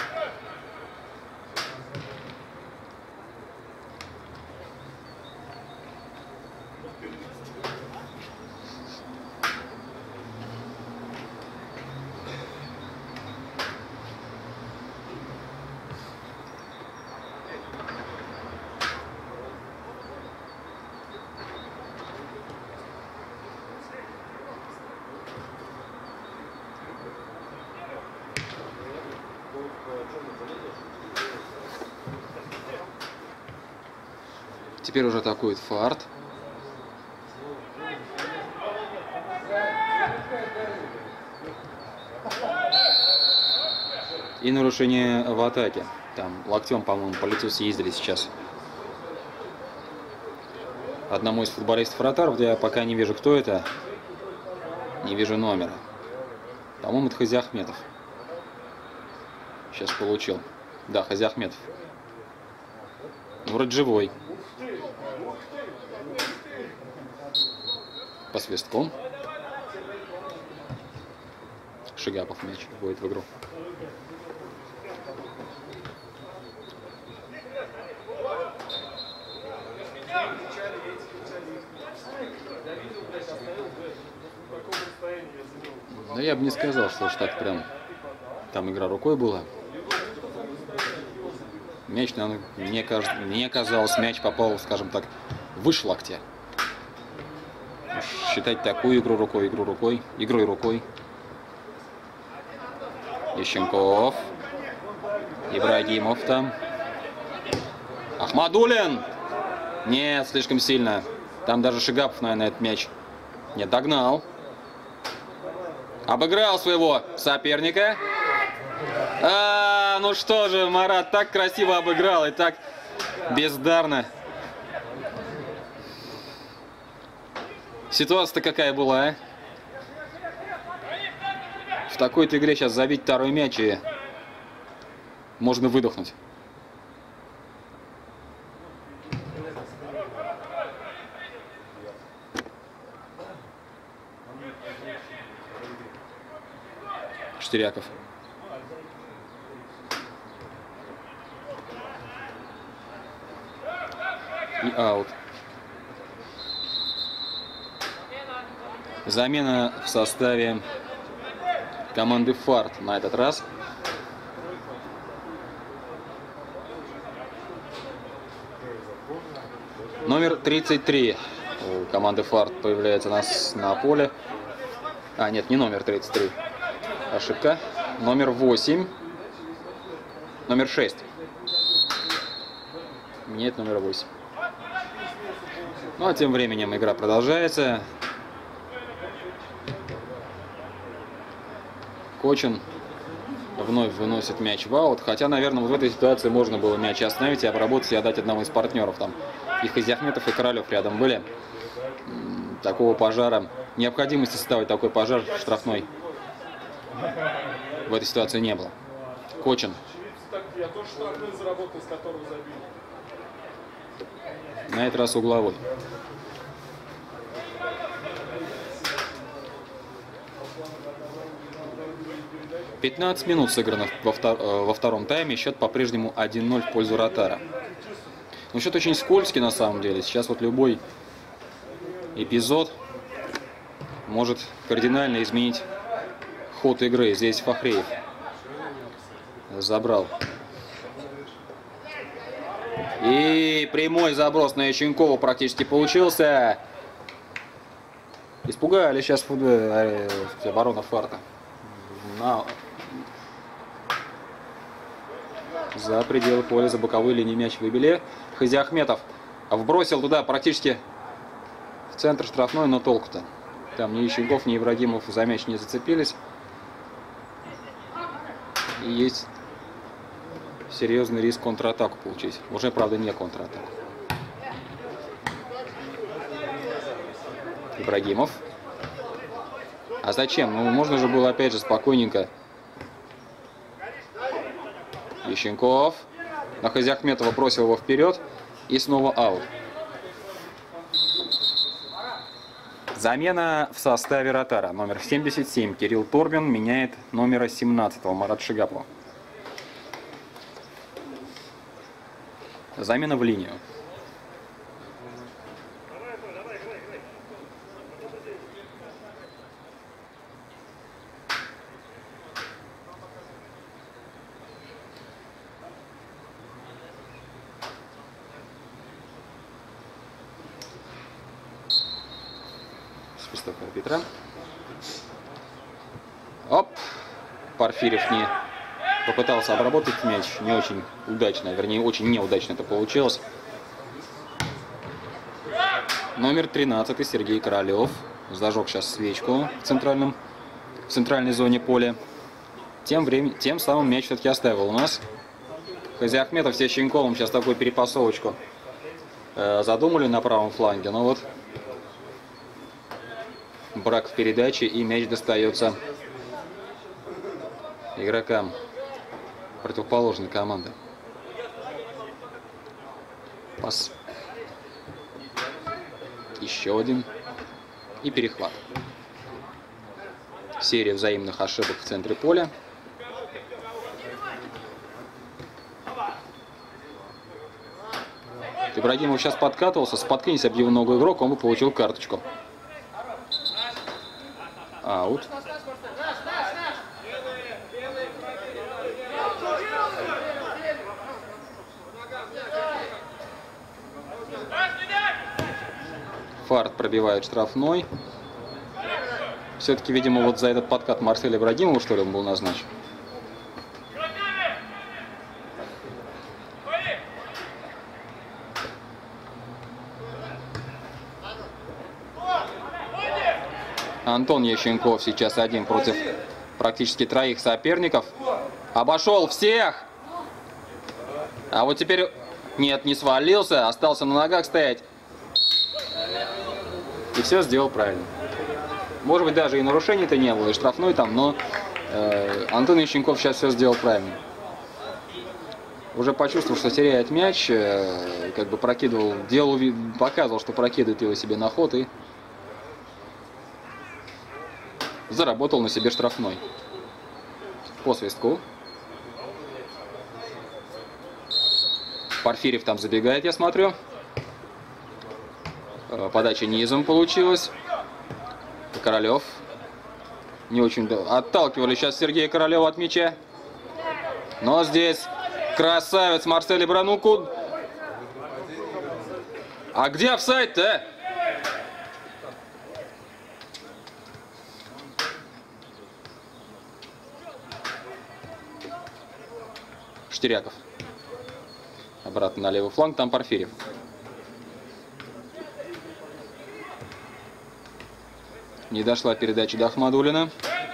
Теперь уже атакует Фарт. И нарушение в атаке. Там локтем, по-моему, по лицу съездили сейчас одному из футболистов Ротаров. Я пока не вижу, кто это. Не вижу номера. По-моему, это Хазиахметов. Сейчас получил. Да, Хазиахметов. Вроде живой. По свисткам. Шигапов мяч вводит в игру. Да я бы не сказал, что уж так прям там игра рукой была. Мяч, мне казалось, мяч попал, скажем так, выше локтя. Считать такую игру рукой, игрой рукой. Ященков. Ибрагимов там. Ахмадуллин! Нет, слишком сильно. Там даже Шигапов, наверное, этот мяч не догнал. Обыграл своего соперника. Ну что же, Марат так красиво обыграл и так бездарно. Ситуация-то какая была, а? В такой-то игре сейчас забить второй мяч и можно выдохнуть. Штыряков. И аут. Замена в составе команды Фарт на этот раз. Номер 33 у команды Фарт появляется у нас на поле. А, нет, не номер 33. Ошибка. Номер 8. Номер 6. Нет, номер 8. Ну, а тем временем игра продолжается. Кочин вновь выносит мяч в аут. Хотя, наверное, вот в этой ситуации можно было мяч остановить и обработать и отдать одному из партнеров. Там и Хазиахметов, и Королев рядом были. Такого пожара, необходимости создавать такой пожар штрафной в этой ситуации не было. Кочин. На этот раз угловой. «15 минут сыграно во втором тайме. Счет по-прежнему 1-0 в пользу Ротара. Но счет очень скользкий на самом деле. Сейчас вот любой эпизод может кардинально изменить ход игры. Здесь Фахреев забрал. И прямой заброс на Ященкова практически получился. Испугали сейчас оборона Фарта. За пределы поля, за боковые линии мяч выбили. Хазиахметов вбросил туда практически в центр штрафной, но толку-то. Там ни Ященков, ни Ибрагимов за мяч не зацепились. И есть серьезный риск контратаку получить. Уже, правда, не контратаку. Ибрагимов. А зачем? Ну, можно же было опять же спокойненько. Ященков. На Хазиахметова бросил его вперед. И снова аут. Замена в составе Ротара. Номер 77 Кирилл Торбин меняет номера 17 Марат Шигапова. Замена в линию. Свисток арбитра. Оп! Порфирев не попытался обработать мяч, не очень удачно, вернее, очень неудачно это получилось. Номер 13 Сергей Королев зажег сейчас свечку в центральной зоне поля. Тем самым мяч все-таки оставил у нас. Хазиахметов с Ященковым сейчас такую перепасовочку задумали на правом фланге, но вот брак в передаче, и мяч достается игрокам противоположной команды. Пас. Еще один. И перехват. Серия взаимных ошибок в центре поля. Ибрагимов сейчас подкатывался. Споткнись об его ногу игрок, он бы получил карточку. Аут. Фарт пробивает штрафной. Все-таки, видимо, вот за этот подкат Марселя Ибрагимова, что ли, он был назначен. Антон Ященков сейчас один против практически троих соперников. Обошел всех! А вот теперь... Нет, не свалился, остался на ногах стоять. И все сделал правильно. Может быть, даже и нарушений-то не было, и штрафной там, но Антон Ященков сейчас все сделал правильно. Уже почувствовал, что теряет мяч, как бы прокидывал, показывал, что прокидывает его себе на ход, и заработал на себе штрафной. По свистку. Порфирев там забегает, я смотрю. Подача низом получилась. Королев. Не очень отталкивали сейчас Сергея Королева от мяча. Но здесь красавец Марсель Ибрагимов. А где офсайд-то? Штыряков. Обратно на левый фланг, там Порфирев. Не дошла передача до Ахмадуллина.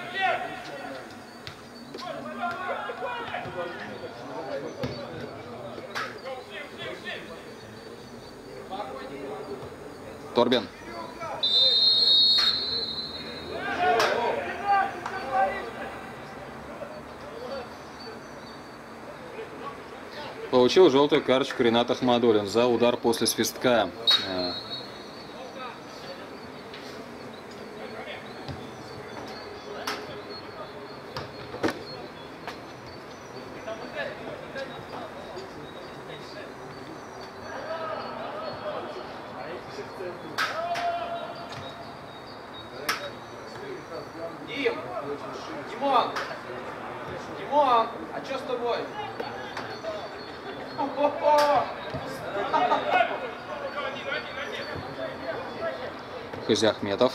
Торбин. Получил желтую карточку Ренат Ахмадуллин за удар после свистка. Димон! Димон, а что с тобой? Козяхметов.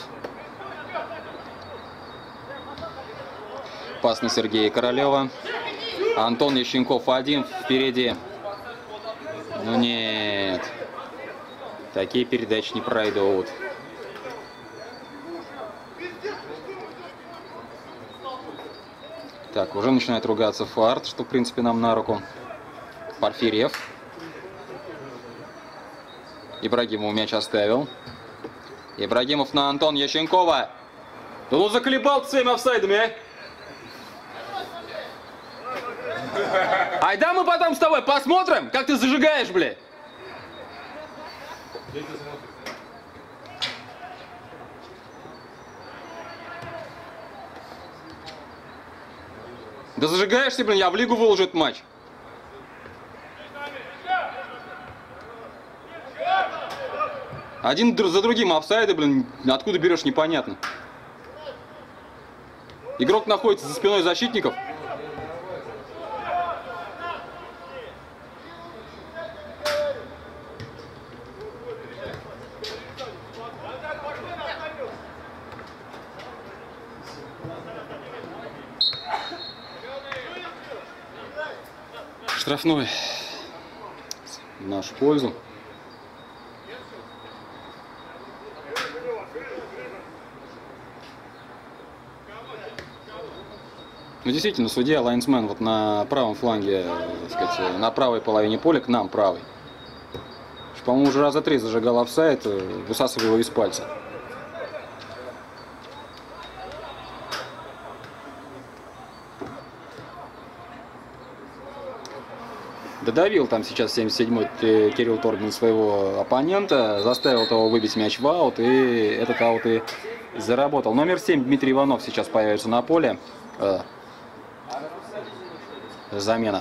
Пас на Сергея Королева. Антон Ященков один впереди. Ну нет. Такие передачи не пройдут. Так, уже начинает ругаться Фарт, что в принципе нам на руку. Порфирьев. Ибрагимову мяч оставил. Ибрагимов на Антон Ященкова. Да ну заколебал ты своими офсайдами, а? Айда мы потом с тобой посмотрим, как ты зажигаешь, бля. Да зажигаешься, блин, я в лигу выложу этот матч. Один за другим офсайды, блин, откуда берешь, непонятно. Игрок находится за спиной защитников. Штрафной в нашу пользу. Ну, действительно, судья, лайнсмен вот на правом фланге, так сказать, на правой половине поля, к нам правой. По-моему, уже раза 3 зажигал офсайд, высасывая его из пальца. Додавил там сейчас 77-й Кирилл Торбин своего оппонента, заставил того выбить мяч в аут, и этот аут и заработал. Номер 7 Дмитрий Иванов сейчас появится на поле. Замена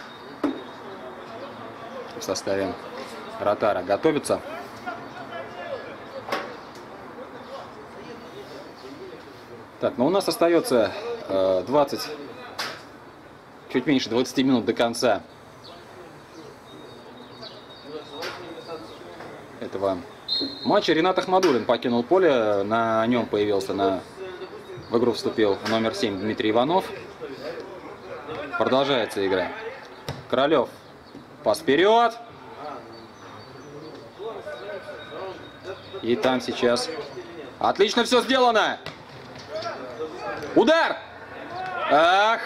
в составе Ротара готовится. Так, ну у нас остается 20, чуть меньше 20 минут до конца этого матча. Ринат Ахмадуллин покинул поле, на нем появился, в игру вступил номер 7 Дмитрий Иванов. Продолжается игра. Королев, пас вперед. И там сейчас отлично все сделано. Удар! Ах!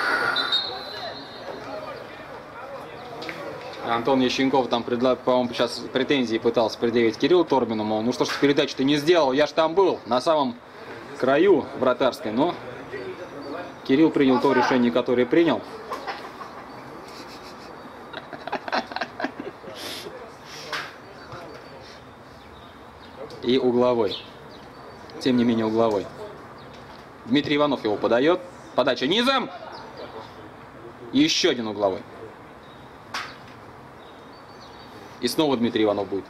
Антон Ященков там, по-моему, сейчас претензии пытался предъявить Кириллу Торбину, мол, ну что ж ты передачу-то не сделал, я ж там был, на самом краю вратарской, но Кирилл принял то решение, которое принял. И угловой. Тем не менее угловой. Дмитрий Иванов его подает. Подача низом. И еще один угловой. И снова Дмитрий Иванов будет.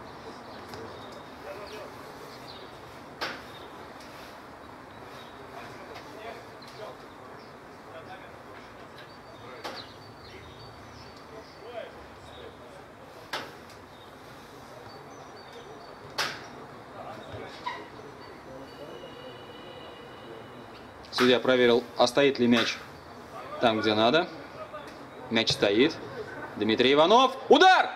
Судья проверил, а стоит ли мяч там, где надо. Мяч стоит. Дмитрий Иванов. Удар!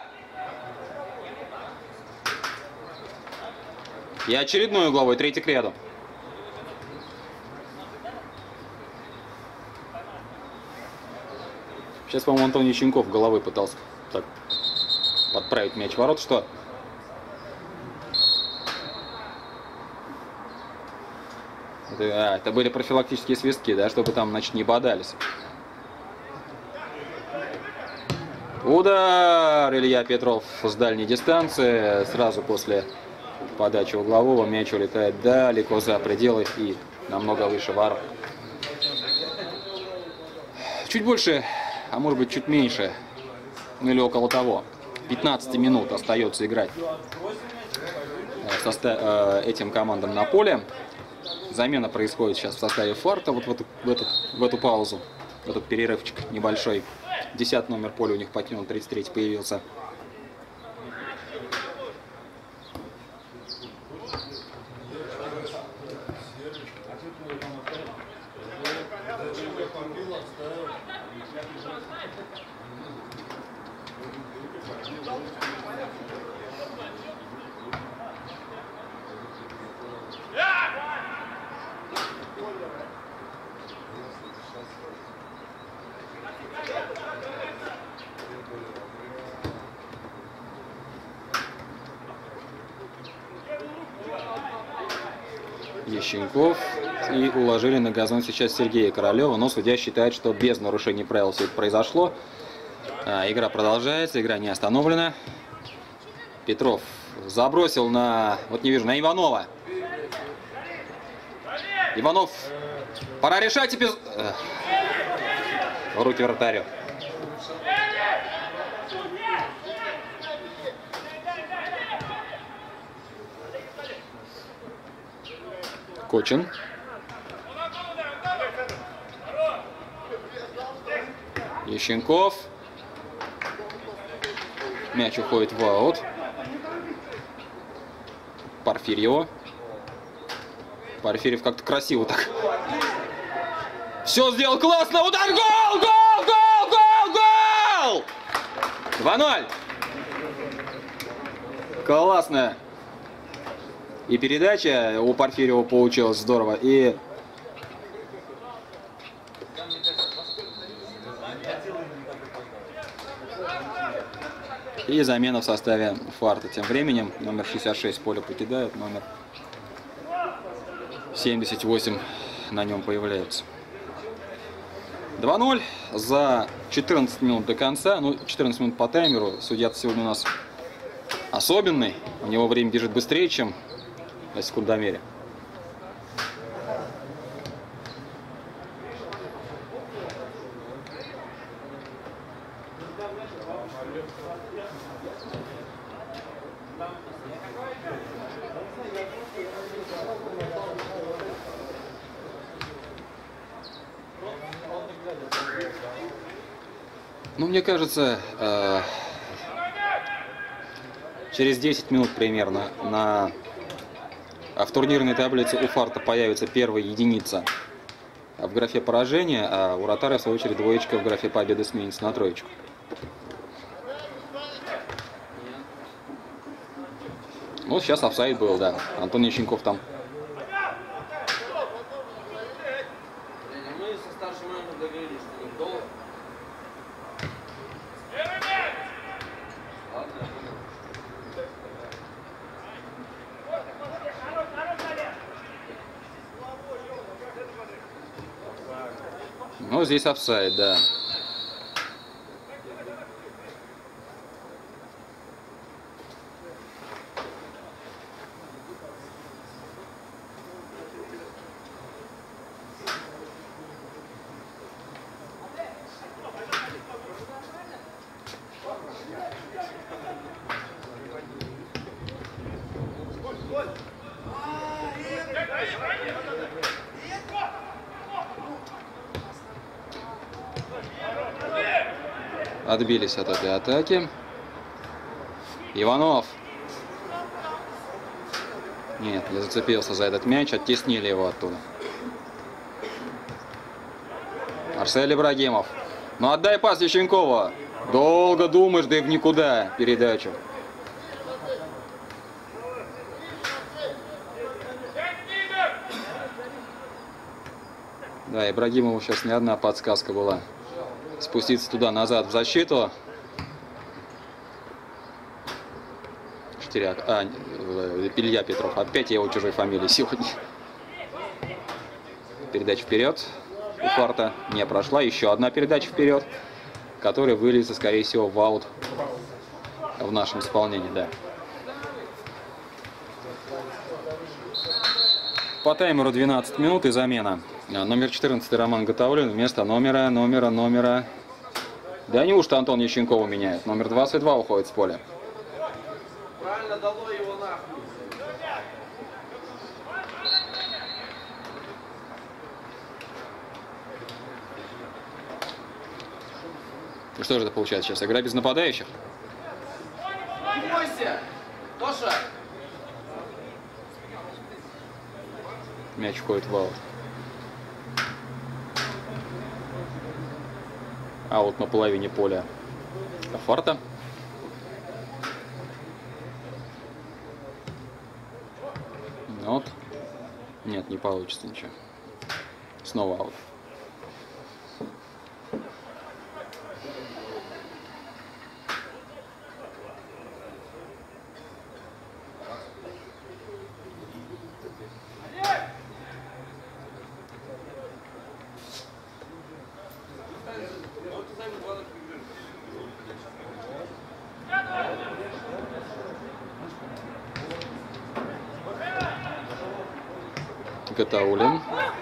И очередной угловой, третий к ряду. Сейчас, по-моему, Антон Ященков головой пытался так подправить мяч в ворот. Что? Это были профилактические свистки, да, чтобы там, значит, не бодались. Удар! Илья Петров с дальней дистанции. Сразу после подачи углового мяч улетает далеко за пределы и намного выше ворот. Чуть больше, а может быть чуть меньше, ну или около того, 15 минут остается играть этим командам на поле. Замена происходит сейчас в составе Фарта, вот в эту паузу. этот перерывчик небольшой. 10 номер поля у них покинул, 33 появился. Ещенков. И уложили на газон сейчас Сергея Королева, но судья считает, что без нарушений правил все это произошло. Игра продолжается, игра не остановлена. Петров забросил на, вот не вижу, на Иванова. Иванов, пора решать эпизод. Руки вратарю. Кочин. Ещенков. Мяч уходит в аут. Порфирьева. Порфирьев как-то красиво так. Все сделал классно. Удар. Гол! Гол! Гол! Гол! Гол! 2-0. Классно. И передача у Порфирьева получилась здорово. И замена в составе Фарта. Тем временем номер 66 поле покидает, номер 78 на нем появляется. 2-0 за 14 минут до конца. Ну, 14 минут по таймеру. Судья сегодня у нас особенный. У него время бежит быстрее, чем на секундомере. Ну, мне кажется, через 10 минут примерно в турнирной таблице у Фарта появится первая единица в графе поражения, а у Ротары, в свою очередь, двоечка в графе победы сменится на троечку. Ну, сейчас офсайд был, да. Антон Ещенков там. Мы со старшим менеджером договорились, что не долго. Ну, здесь офсайд, да. Отбились от этой атаки. Иванов. Нет, не зацепился за этот мяч, оттеснили его оттуда. Арсель Ибрагимов. Ну отдай пас Ещенкову. Долго думаешь, да и в никуда передачу. Да, Ибрагимову сейчас не одна подсказка была. Спуститься туда-назад в защиту. Штыряк. Илья Петров. Опять его чужой фамилии сегодня. Передача вперед. У Фарта не прошла. Еще одна передача вперед, которая выльется, скорее всего, в аут в нашем исполнении. Да. По таймеру 12 минут и замена. Номер 14 Роман Готовлен вместо номера. Да неужто Антон Ещенкова меняет? Номер 22 уходит с поля. Правильно дало его нахуй. Что же это получается сейчас? Игра без нападающих? Не бойся! Тоша! Мяч входит в аут. Аут на половине поля Фарта. Вот. Нет, не получится ничего. Снова аут. Гатаулин.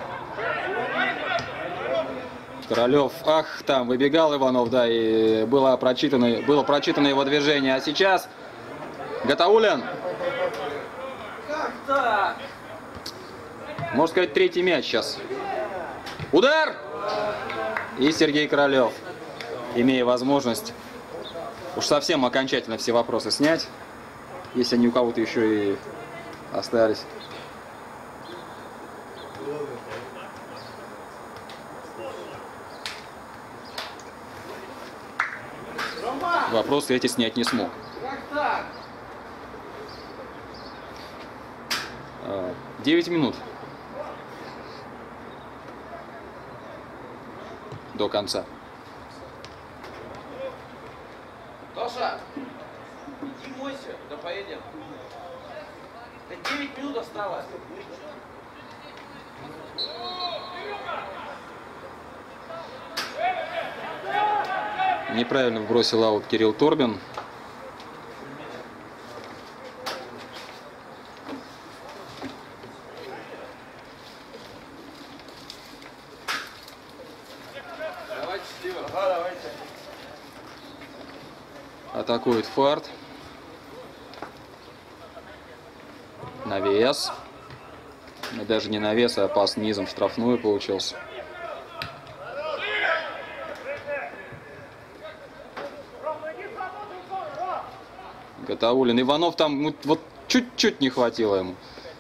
Королев. Ах, там выбегал Иванов, да, и было прочитано его движение. А сейчас Гатаулин. Как так? Можно сказать, третий мяч сейчас. Удар! И Сергей Королев, имея возможность уж совсем окончательно все вопросы снять, если они у кого-то еще и остались. Вопросы эти снять не смог. Как так? 9 минут до конца. Тоша! Иди мойся, да поедем. 9 минут осталось. Неправильно вбросил аут Кирилл Торбин. Давайте, Стива. Ага, давайте. Атакует Фарт. Навес. И даже не навес, а пас низом в штрафную получился. Гатаулин. Иванов там вот чуть-чуть не хватило ему.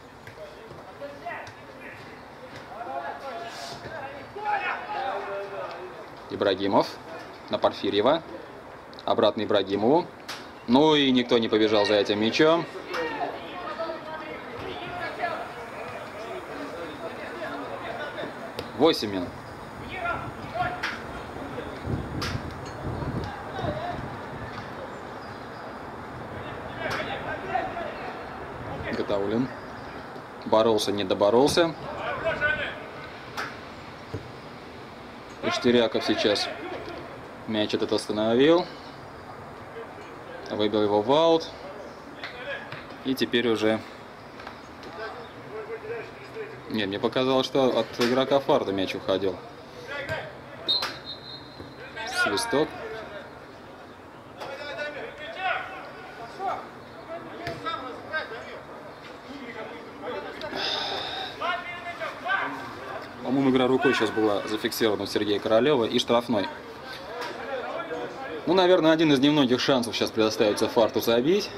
Ибрагимов на Порфирьева. Обратно Ибрагимову. Ну и никто не побежал за этим мячом. Восемь минут. Гатаулин. Боролся, не доборолся. Иштиряков сейчас мяч этот остановил. Выбил его в аут. И теперь уже... Нет, мне показалось, что от игрока Фарта мяч уходил. Свисток. По-моему, игра рукой сейчас была зафиксирована у Сергея Королева и штрафной. Ну, наверное, один из немногих шансов сейчас предоставится Фарту забить.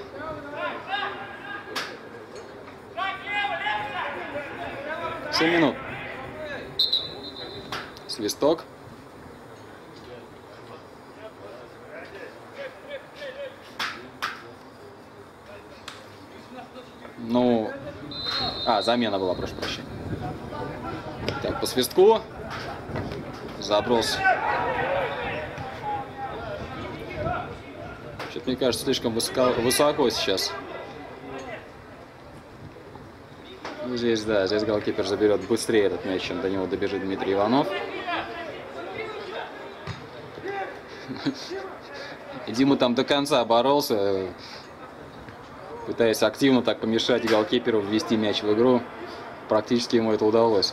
Семь минут. Свисток. Ну, замена была, прошу прощения. Так, по свистку. Заброс. Что-то, мне кажется, слишком высоко сейчас. Здесь, да, здесь голкипер заберет быстрее этот мяч, чем до него добежит Дмитрий Иванов. Дима там до конца боролся, пытаясь активно так помешать голкиперу ввести мяч в игру. Практически ему это удалось.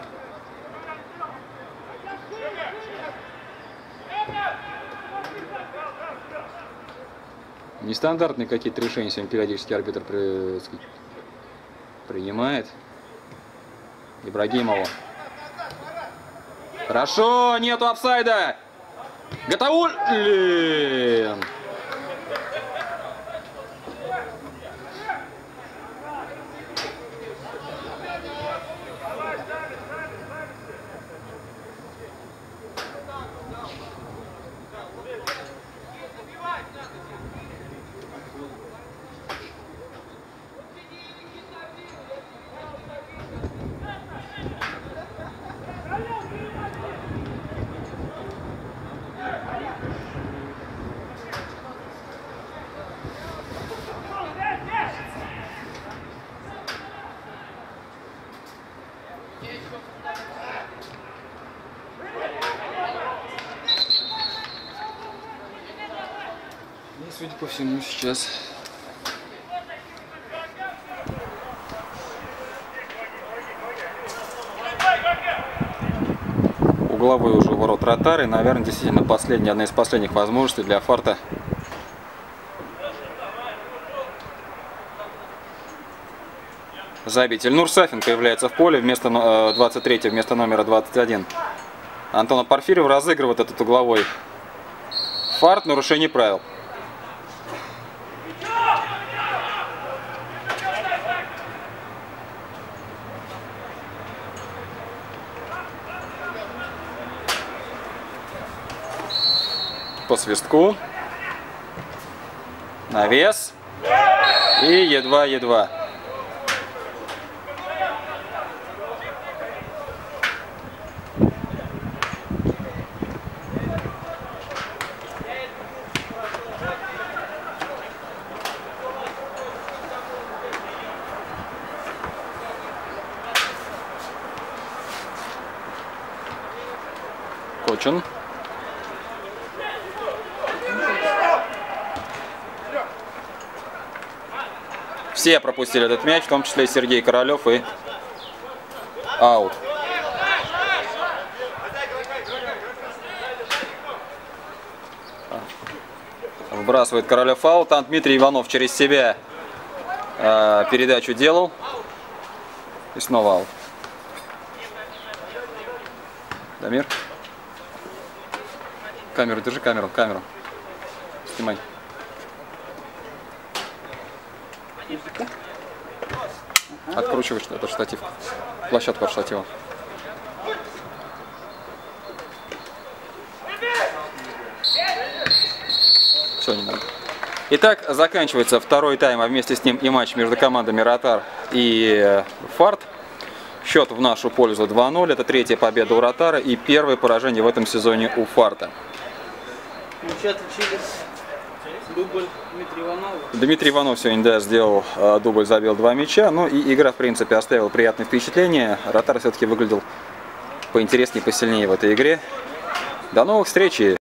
Нестандартные какие-то решения сегодня периодически арбитр принимает. Ибрагимову. Хорошо, нету офсайда. Гатауллин! И, судя по всему, сейчас угловой уже ворот Ротары. Наверное, действительно одна из последних возможностей для Фарта забить. Ильнур Сафин появляется в поле вместо 23-го, вместо номера 21. Антона Порфирьева разыгрывает этот угловой фарт, нарушение правил. По свистку. Навес. И едва-едва. Кочин. Все пропустили этот мяч, в том числе и Сергей Королев, и аут. Вбрасывает Королев аут. Там Дмитрий Иванов через себя передачу делал. И снова аут. Дамир. Камеру, держи камеру. Снимай. Откручиваешь этот штатив. Площадку от штатива. Все, не надо. Итак, заканчивается второй тайм, а вместе с ним и матч между командами Ротар и Фарт. Счет в нашу пользу 2-0. Это третья победа у Ротара и первое поражение в этом сезоне у Фарта. Мячи отличились. Дубль Дмитрия Иванова. Дмитрий Иванов сегодня, да, сделал дубль, забил 2 мяча. Ну и игра, в принципе, оставила приятное впечатление. Ротар все-таки выглядел поинтереснее, посильнее в этой игре. До новых встреч!